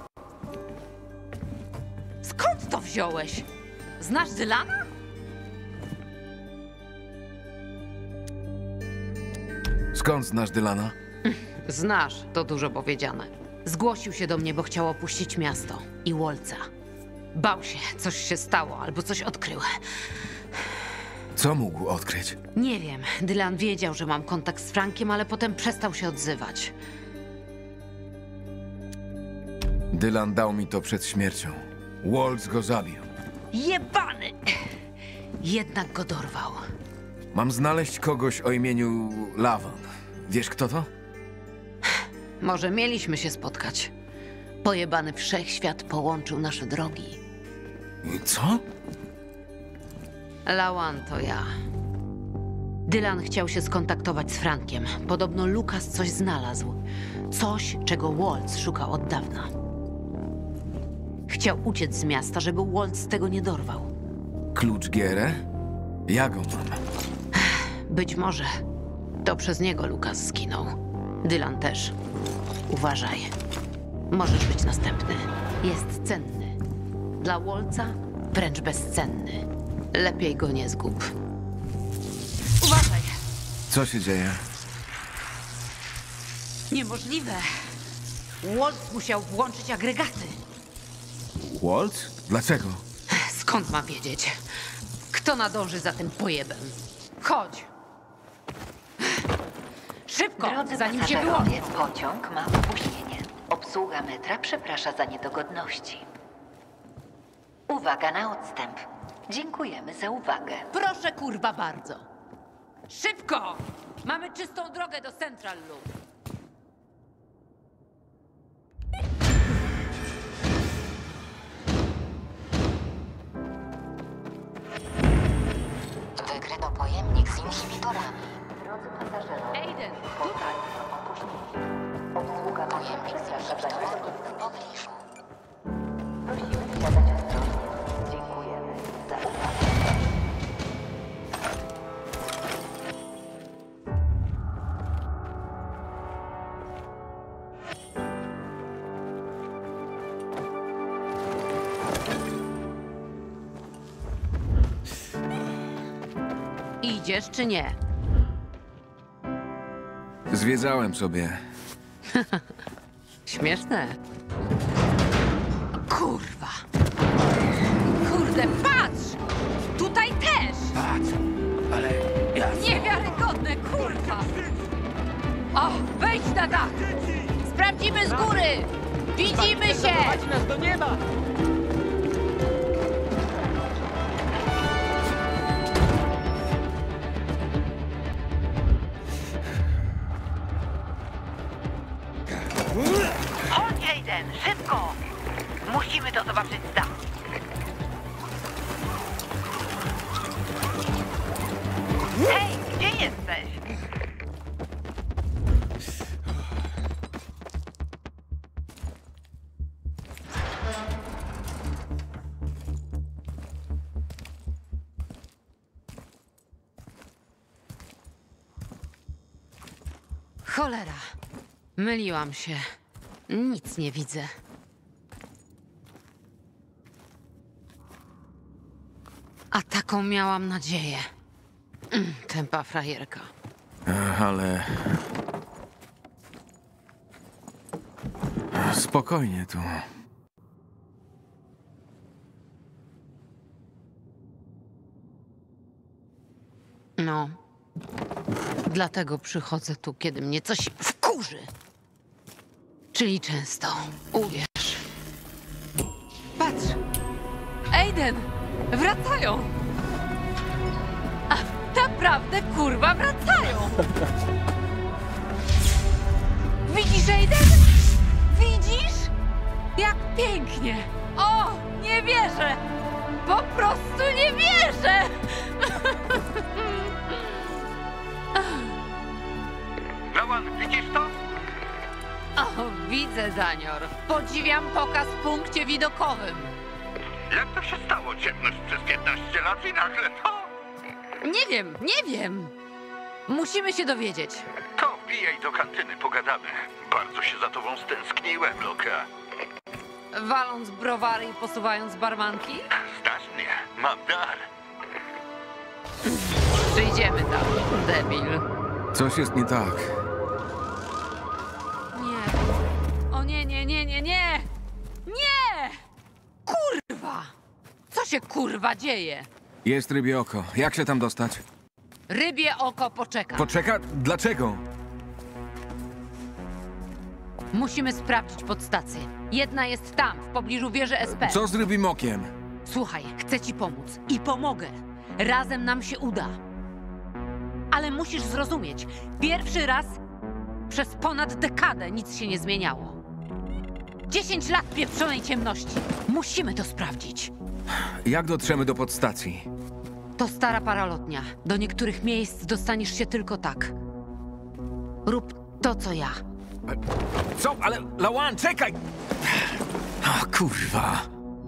Speaker 5: Skąd to wziąłeś? Znasz Dylana?
Speaker 2: Skąd znasz Dylana?
Speaker 5: Znasz, to dużo powiedziane. Zgłosił się do mnie, bo chciał opuścić miasto i Wolca. Bał się, coś się stało albo coś odkrył.
Speaker 2: Co mógł odkryć?
Speaker 5: Nie wiem, Dylan wiedział, że mam kontakt z Frankiem, ale potem przestał się odzywać.
Speaker 2: Dylan dał mi to przed śmiercią. Waltz go zabił.
Speaker 5: Jebany! Jednak go dorwał.
Speaker 2: Mam znaleźć kogoś o imieniu Lawan. Wiesz, kto to?
Speaker 5: Może mieliśmy się spotkać. Pojebany wszechświat połączył nasze drogi.
Speaker 2: Co?
Speaker 5: Lawan to ja. Dylan chciał się skontaktować z Frankiem. Podobno Lukas coś znalazł. Coś, czego Waltz szukał od dawna. Chciał uciec z miasta, żeby Waltz tego nie dorwał.
Speaker 2: Klucz GRE? Ja go mam.
Speaker 5: Być może. To przez niego Lukas zginął. Dylan też. Uważaj. Możesz być następny. Jest cenny. Dla Waltza wręcz bezcenny. Lepiej go nie zgub. Uważaj!
Speaker 2: Co się dzieje?
Speaker 5: Niemożliwe. Waltz musiał włączyć agregaty.
Speaker 2: Waltz? Dlaczego?
Speaker 5: Skąd mam wiedzieć? Kto nadąży za tym pojebem? Chodź! Szybko,
Speaker 8: Drodzy
Speaker 5: zanim cię
Speaker 8: pasażerowie,
Speaker 5: wyłonię.
Speaker 8: pociąg ma opóźnienie. Obsługa metra przeprasza za niedogodności. Uwaga na odstęp. Dziękujemy za uwagę.
Speaker 5: Proszę, kurwa, bardzo. Szybko! Mamy czystą drogę do Central Loop.
Speaker 8: Wykryto pojemnik z inhibitorami. Drodzy pasażerowie,
Speaker 5: Aiden,
Speaker 8: tutaj opóźnienie. Obsługa pojemnik z inhibitorami w pobliżu. Prosimy wsiadać ostrożnie. Dziękujemy za uwagę.
Speaker 5: Idziesz czy nie?
Speaker 2: Zwiedzałem sobie.
Speaker 5: Śmieszne. Kurwa. Kurde, patrz! Tutaj też!
Speaker 12: Patrz, ale ja...
Speaker 5: Niewiarygodne, kurwa! O, wejdź na dach! Sprawdzimy z góry! Widzimy się!
Speaker 12: nas do nieba!
Speaker 9: Chodź, Aiden, szybko! Musimy to zobaczyć z dachu. Hej, gdzie jesteś?
Speaker 5: Cholera. Myliłam się. Nic nie widzę. A taką miałam nadzieję. Tępa frajerka.
Speaker 2: Ale... Spokojnie tu.
Speaker 5: No. Dlatego przychodzę tu, kiedy mnie coś wkurzy. Czyli często. Uwierz.
Speaker 14: Patrz! Aiden! Wracają! A naprawdę, kurwa, wracają! Widzisz, Aiden? Widzisz? Jak pięknie! O, nie wierzę! Po prostu nie wierzę!
Speaker 11: Lawan, widzisz to?
Speaker 14: O, widzę, Danior. Podziwiam pokaz w punkcie widokowym.
Speaker 11: Jak to się stało? Ciemność przez 15 lat i nagle to?
Speaker 14: Nie wiem. Musimy się dowiedzieć.
Speaker 11: To wbijaj do kantyny, pogadamy. Bardzo się za tobą stęskniłem, Loka.
Speaker 14: Waląc browary i posuwając barmanki?
Speaker 11: Znasz mnie, mam dar.
Speaker 14: Przyjdziemy tam, debil.
Speaker 2: Coś jest nie tak.
Speaker 14: Nie. O nie. Nie! Kurwa! Co się kurwa dzieje?
Speaker 2: Jest rybie oko. Jak się tam dostać?
Speaker 14: Rybie oko poczeka.
Speaker 2: Poczeka? Dlaczego?
Speaker 14: Musimy sprawdzić podstację. Jedna jest tam, w pobliżu wieży SP.
Speaker 2: Co z rybim okiem?
Speaker 14: Słuchaj, chcę ci pomóc. I pomogę. Razem nam się uda. Ale musisz zrozumieć, pierwszy raz przez ponad dekadę nic się nie zmieniało. 10 lat pieprzonej ciemności. Musimy to sprawdzić.
Speaker 2: Jak dotrzemy do podstacji?
Speaker 14: To stara paralotnia. Do niektórych miejsc dostaniesz się tylko tak. Rób to, co ja.
Speaker 2: Co? Ale Lawan, czekaj! O, kurwa.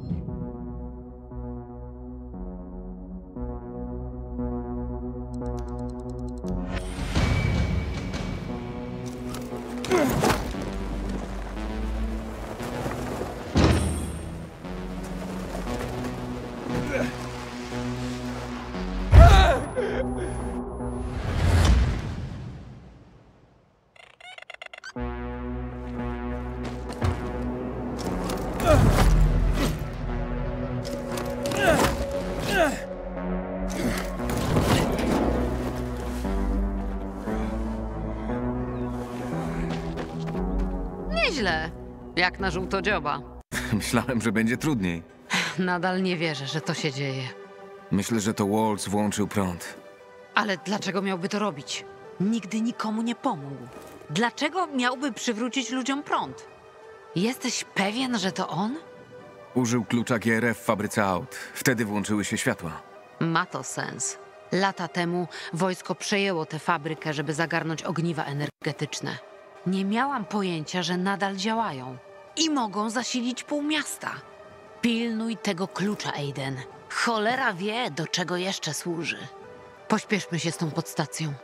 Speaker 5: Nieźle. Jak na żółtodzioba.
Speaker 2: Myślałem, że będzie trudniej.
Speaker 5: Nadal nie wierzę, że to się dzieje.
Speaker 2: Myślę, że to Waltz włączył prąd.
Speaker 14: Ale dlaczego miałby to robić? Nigdy nikomu nie pomógł. Dlaczego miałby przywrócić ludziom prąd?
Speaker 5: Jesteś pewien, że to on?
Speaker 2: Użył klucza GRF w fabryce aut. Wtedy włączyły się światła.
Speaker 5: Ma to sens. Lata temu wojsko przejęło tę fabrykę, żeby zagarnąć ogniwa energetyczne. Nie miałam pojęcia, że nadal działają. I mogą zasilić pół miasta. Pilnuj tego klucza, Aiden. Cholera wie, do czego jeszcze służy. Pośpieszmy się z tą podstacją.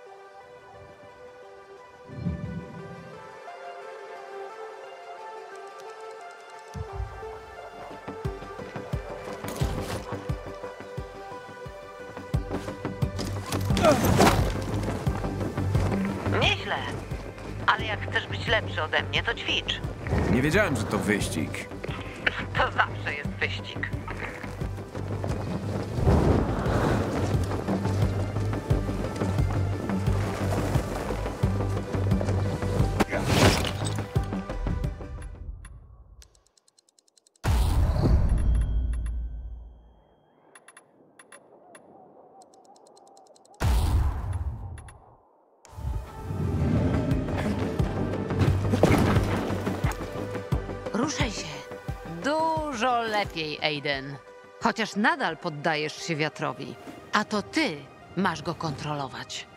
Speaker 8: Nieźle. Ale jak chcesz być lepszy ode mnie, to ćwicz.
Speaker 2: Nie wiedziałem, że to wyścig.
Speaker 8: To zawsze jest wyścig.
Speaker 5: Ruszaj się. Dużo lepiej, Aiden. Chociaż nadal poddajesz się wiatrowi. A to ty masz go kontrolować.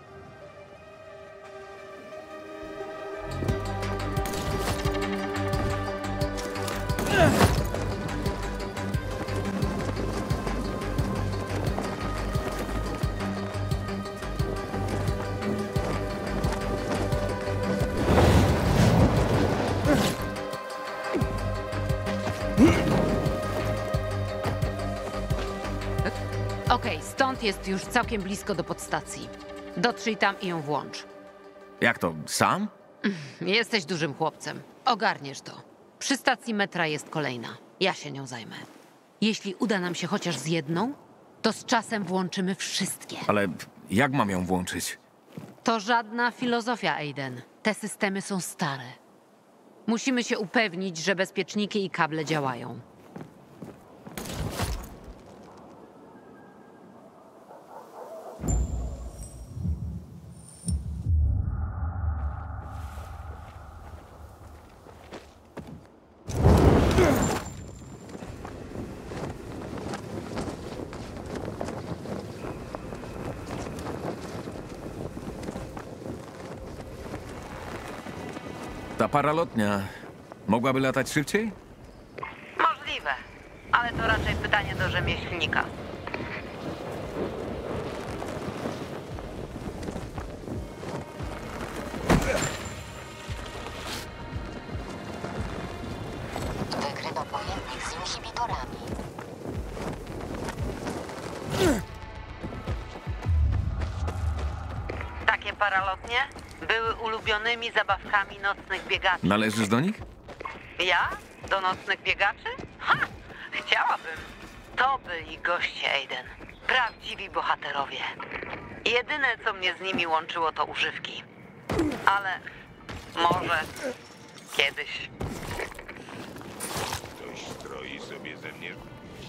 Speaker 5: Okej, stąd jest już całkiem blisko do podstacji. Dotrzyj tam i ją włącz.
Speaker 2: Jak to, sam?
Speaker 5: Jesteś dużym chłopcem. Ogarniesz to. Przy stacji metra jest kolejna. Ja się nią zajmę. Jeśli uda nam się chociaż z jedną, to z czasem włączymy wszystkie.
Speaker 2: Ale jak mam ją włączyć?
Speaker 14: To żadna filozofia, Aiden. Te systemy są stare. Musimy się upewnić, że bezpieczniki i kable działają.
Speaker 2: Ta paralotnia mogłaby latać szybciej?
Speaker 5: Możliwe, ale to raczej pytanie do rzemieślnika.
Speaker 8: Wykryto pojemnik z inhibitorami.
Speaker 5: Takie paralotnie były ulubionymi zabawkami nocnych biegaczy.
Speaker 2: Należysz do nich?
Speaker 5: Ja? Do nocnych biegaczy? Ha! Chciałabym. To byli goście Aiden. Prawdziwi bohaterowie. Jedyne, co mnie z nimi łączyło, to używki. Ale może kiedyś.
Speaker 11: Ktoś stroi sobie ze mnie...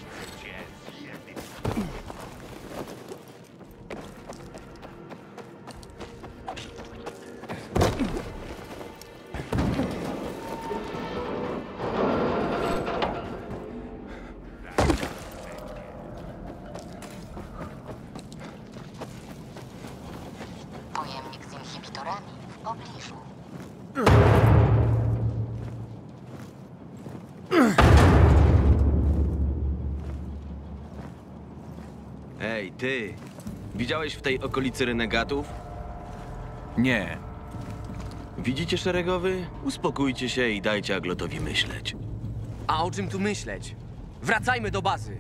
Speaker 8: Pojemnik z inhibitorami w pobliżu.
Speaker 15: Ej, ty! Widziałeś w tej okolicy renegatów?
Speaker 2: Nie.
Speaker 15: Widzicie, szeregowy? Uspokójcie się i dajcie Aglotowi myśleć.
Speaker 16: A o czym tu myśleć? Wracajmy do bazy.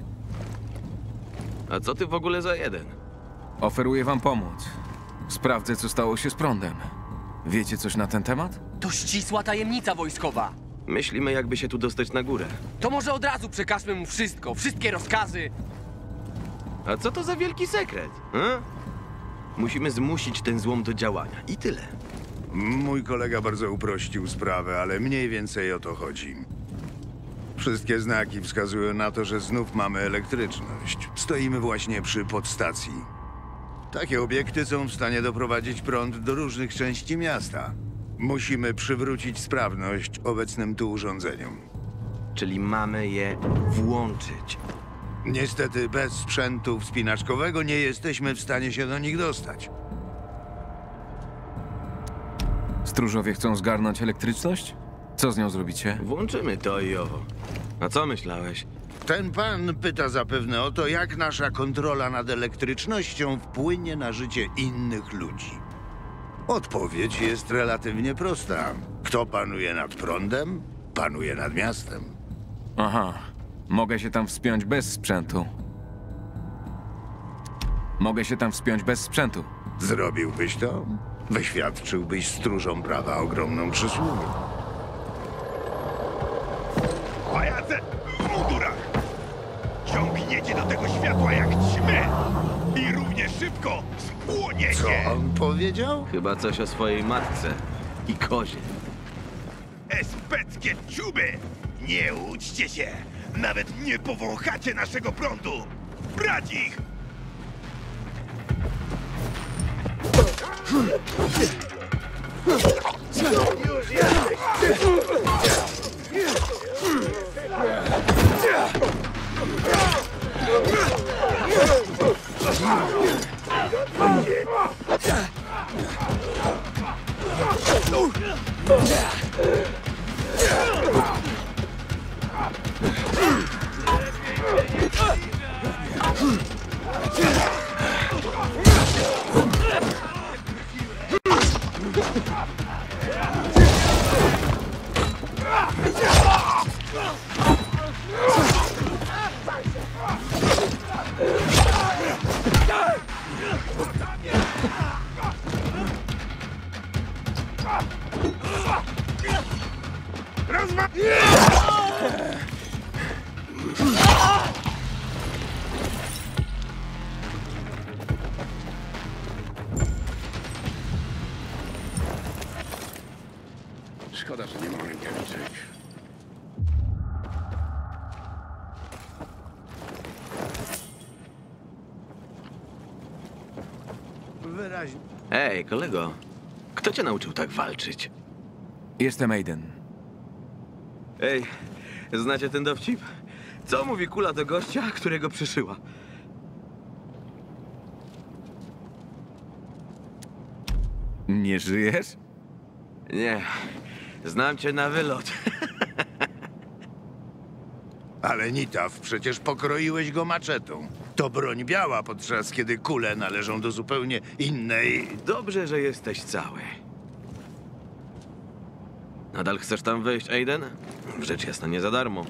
Speaker 15: A co ty w ogóle za jeden?
Speaker 2: Oferuję wam pomoc. Sprawdzę, co stało się z prądem. Wiecie coś na ten temat?
Speaker 16: To ścisła tajemnica wojskowa.
Speaker 15: Myślimy, jakby się tu dostać na górę.
Speaker 16: To może od razu przekażmy mu wszystko, wszystkie rozkazy.
Speaker 15: A co to za wielki sekret? Musimy zmusić ten złom do działania i tyle.
Speaker 17: Mój kolega bardzo uprościł sprawę, ale mniej więcej o to chodzi. Wszystkie znaki wskazują na to, że znów mamy elektryczność. Stoimy właśnie przy podstacji. Takie obiekty są w stanie doprowadzić prąd do różnych części miasta. Musimy przywrócić sprawność obecnym tu urządzeniom.
Speaker 15: Czyli mamy je włączyć.
Speaker 17: Niestety bez sprzętu wspinaczkowego nie jesteśmy w stanie się do nich dostać.
Speaker 2: Stróżowie chcą zgarnąć elektryczność? Co z nią zrobicie?
Speaker 15: Włączymy to i owo. A co myślałeś?
Speaker 17: Ten pan pyta zapewne o to, jak nasza kontrola nad elektrycznością wpłynie na życie innych ludzi. Odpowiedź jest relatywnie prosta. Kto panuje nad prądem, panuje nad miastem.
Speaker 2: Aha. Mogę się tam wspiąć bez sprzętu. Mogę się tam wspiąć bez sprzętu.
Speaker 17: Zrobiłbyś to? Wyświadczyłbyś stróżom prawa ogromną przysługę.
Speaker 7: Pajace w mundurach! Ciągniecie do tego światła jak ćmy! I równie szybko spłoniecie!
Speaker 17: Co on powiedział?
Speaker 15: Chyba coś o swojej matce i kozie.
Speaker 7: Especkie ciuby! Nie łudźcie się! Nawet nie powąchacie naszego prądu! Brać ich! Już jesteś!
Speaker 12: Szkoda, że nie ma rękawiczek.
Speaker 17: Wyraźnie.
Speaker 15: Ej, kolego. Kto cię nauczył tak walczyć?
Speaker 2: Jestem Aiden.
Speaker 15: Ej, znacie ten dowcip? Co mówi kula do gościa, którego przyszyła?
Speaker 2: Nie żyjesz?
Speaker 15: Nie. Znam cię na wylot.
Speaker 17: Ale Nitaw, przecież pokroiłeś go maczetą. To broń biała, podczas kiedy kule należą do zupełnie innej...
Speaker 15: Dobrze, że jesteś cały. Nadal chcesz tam wejść, Aiden? Rzecz jasna, nie za darmo.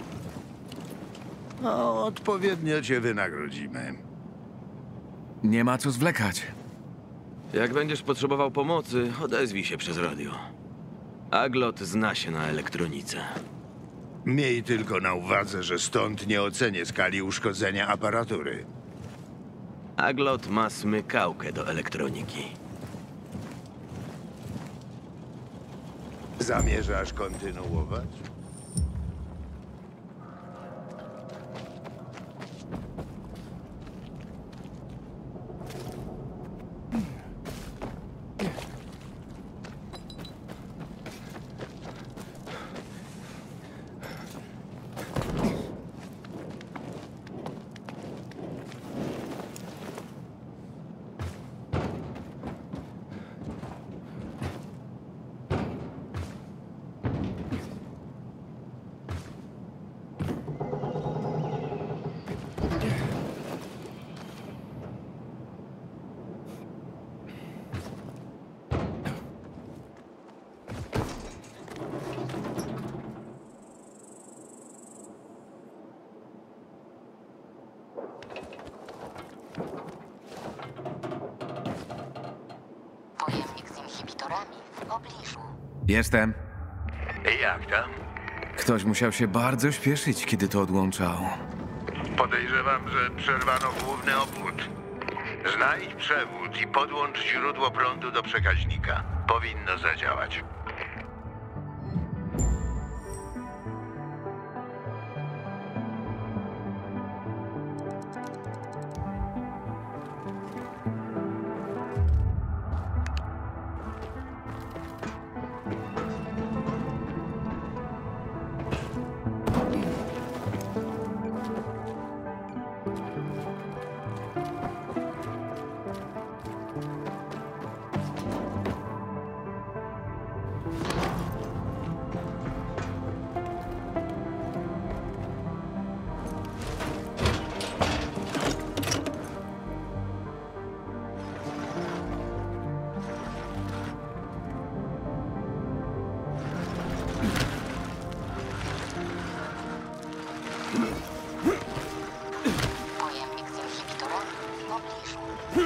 Speaker 17: No, odpowiednio cię wynagrodzimy.
Speaker 2: Nie ma co zwlekać.
Speaker 15: Jak będziesz potrzebował pomocy, odezwij się przez radio. Aglot zna się na elektronice.
Speaker 17: Miej tylko na uwadze, że stąd nie ocenię skali uszkodzenia aparatury.
Speaker 15: Aglot ma smykałkę do elektroniki.
Speaker 17: Zamierzasz kontynuować?
Speaker 8: Pojemnik z inhibitorami w pobliżu.
Speaker 2: Jestem.
Speaker 11: Jak tam?
Speaker 2: Ktoś musiał się bardzo śpieszyć, kiedy to odłączał.
Speaker 11: Podejrzewam, że przerwano główny obwód. Znajdź przewód i podłącz źródło prądu do przekaźnika. Powinno zadziałać.
Speaker 8: Pojemnik z inhibitorami w pobliżu.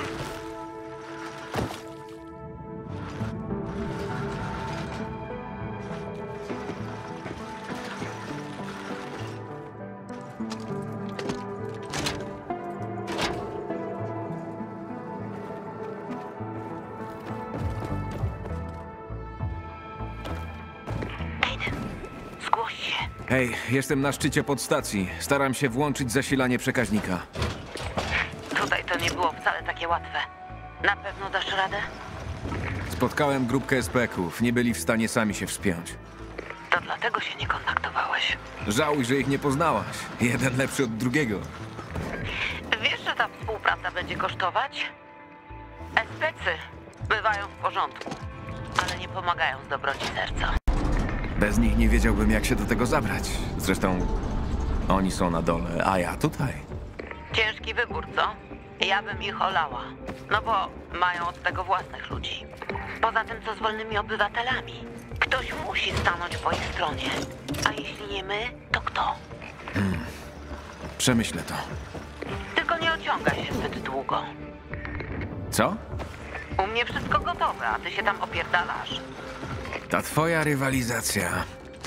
Speaker 9: Zgłoś się.
Speaker 2: Hej, jestem na szczycie podstacji. Staram się włączyć zasilanie przekaźnika.
Speaker 9: Tutaj to nie było wcale takie łatwe. Na pewno dasz radę?
Speaker 2: Spotkałem grupkę SPK-ów. Nie byli w stanie sami się wspiąć.
Speaker 9: To dlatego się nie kontaktowałeś.
Speaker 2: Żałuj, że ich nie poznałaś. Jeden lepszy od drugiego.
Speaker 9: Wiesz, że ta współpraca będzie kosztować? SPC bywają w porządku, ale nie pomagają z dobroci serca.
Speaker 2: Bez nich nie wiedziałbym, jak się do tego zabrać. Zresztą oni są na dole, a ja tutaj.
Speaker 9: Ciężki wybór, co? Ja bym ich olała. No bo mają od tego własnych ludzi. Poza tym, co z wolnymi obywatelami? Ktoś musi stanąć po ich stronie. A jeśli nie my, to kto?
Speaker 2: Przemyślę to.
Speaker 9: Tylko nie ociągaj się zbyt długo.
Speaker 2: Co?
Speaker 9: U mnie wszystko gotowe, a ty się tam opierdalasz.
Speaker 2: Ta twoja rywalizacja.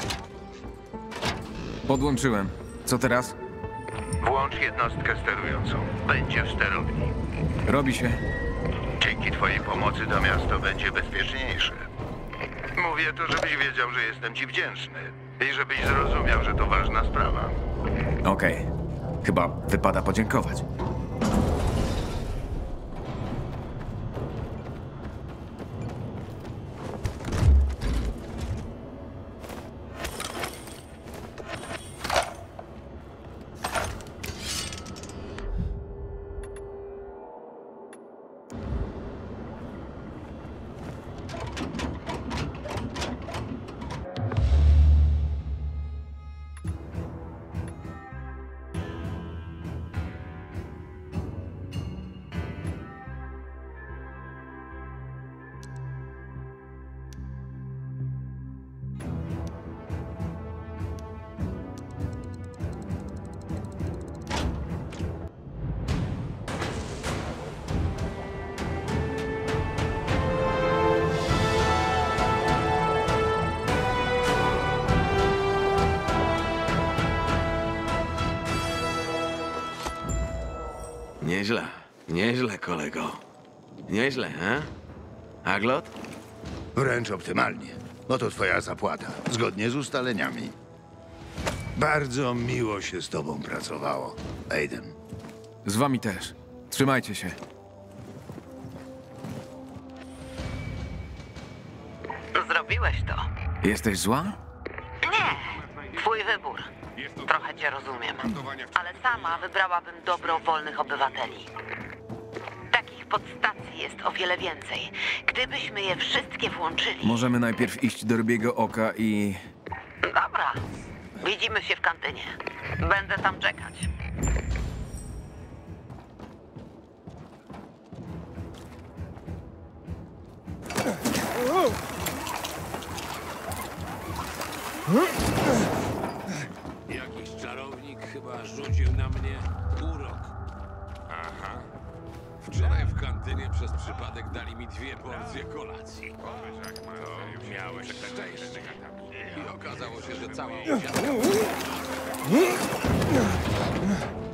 Speaker 2: Podłączyłem. Co teraz?
Speaker 11: Włącz jednostkę sterującą. Będzie w sterowni.
Speaker 2: Robi się.
Speaker 11: Dzięki twojej pomocy to miasto będzie bezpieczniejsze. Mówię to, żebyś wiedział, że jestem ci wdzięczny. I żebyś zrozumiał, że to ważna sprawa.
Speaker 2: Okej. Chyba wypada podziękować.
Speaker 15: Nieźle, nieźle, kolego. Nieźle, he? Aglot?
Speaker 17: Wręcz optymalnie. Oto twoja zapłata, zgodnie z ustaleniami. Bardzo miło się z tobą pracowało, Aiden.
Speaker 2: Z wami też. Trzymajcie się.
Speaker 5: Zrobiłeś to.
Speaker 2: Jesteś zła?
Speaker 5: Nie, twój wybór. Trochę cię rozumiem. Ale sama wybrałabym dobro wolnych obywateli. Takich podstacji jest o wiele więcej. Gdybyśmy je wszystkie włączyli...
Speaker 2: Możemy najpierw iść do Rybiego Oka i...
Speaker 5: Dobra, widzimy się w kantynie. Będę tam czekać.
Speaker 4: Jakiś czarownik chyba rzucił na mnie urok. Aha. Wczoraj w kantynie przez przypadek dali mi 2 porcje kolacji. To miałeś szczęście. I okazało się, że cała usiadka...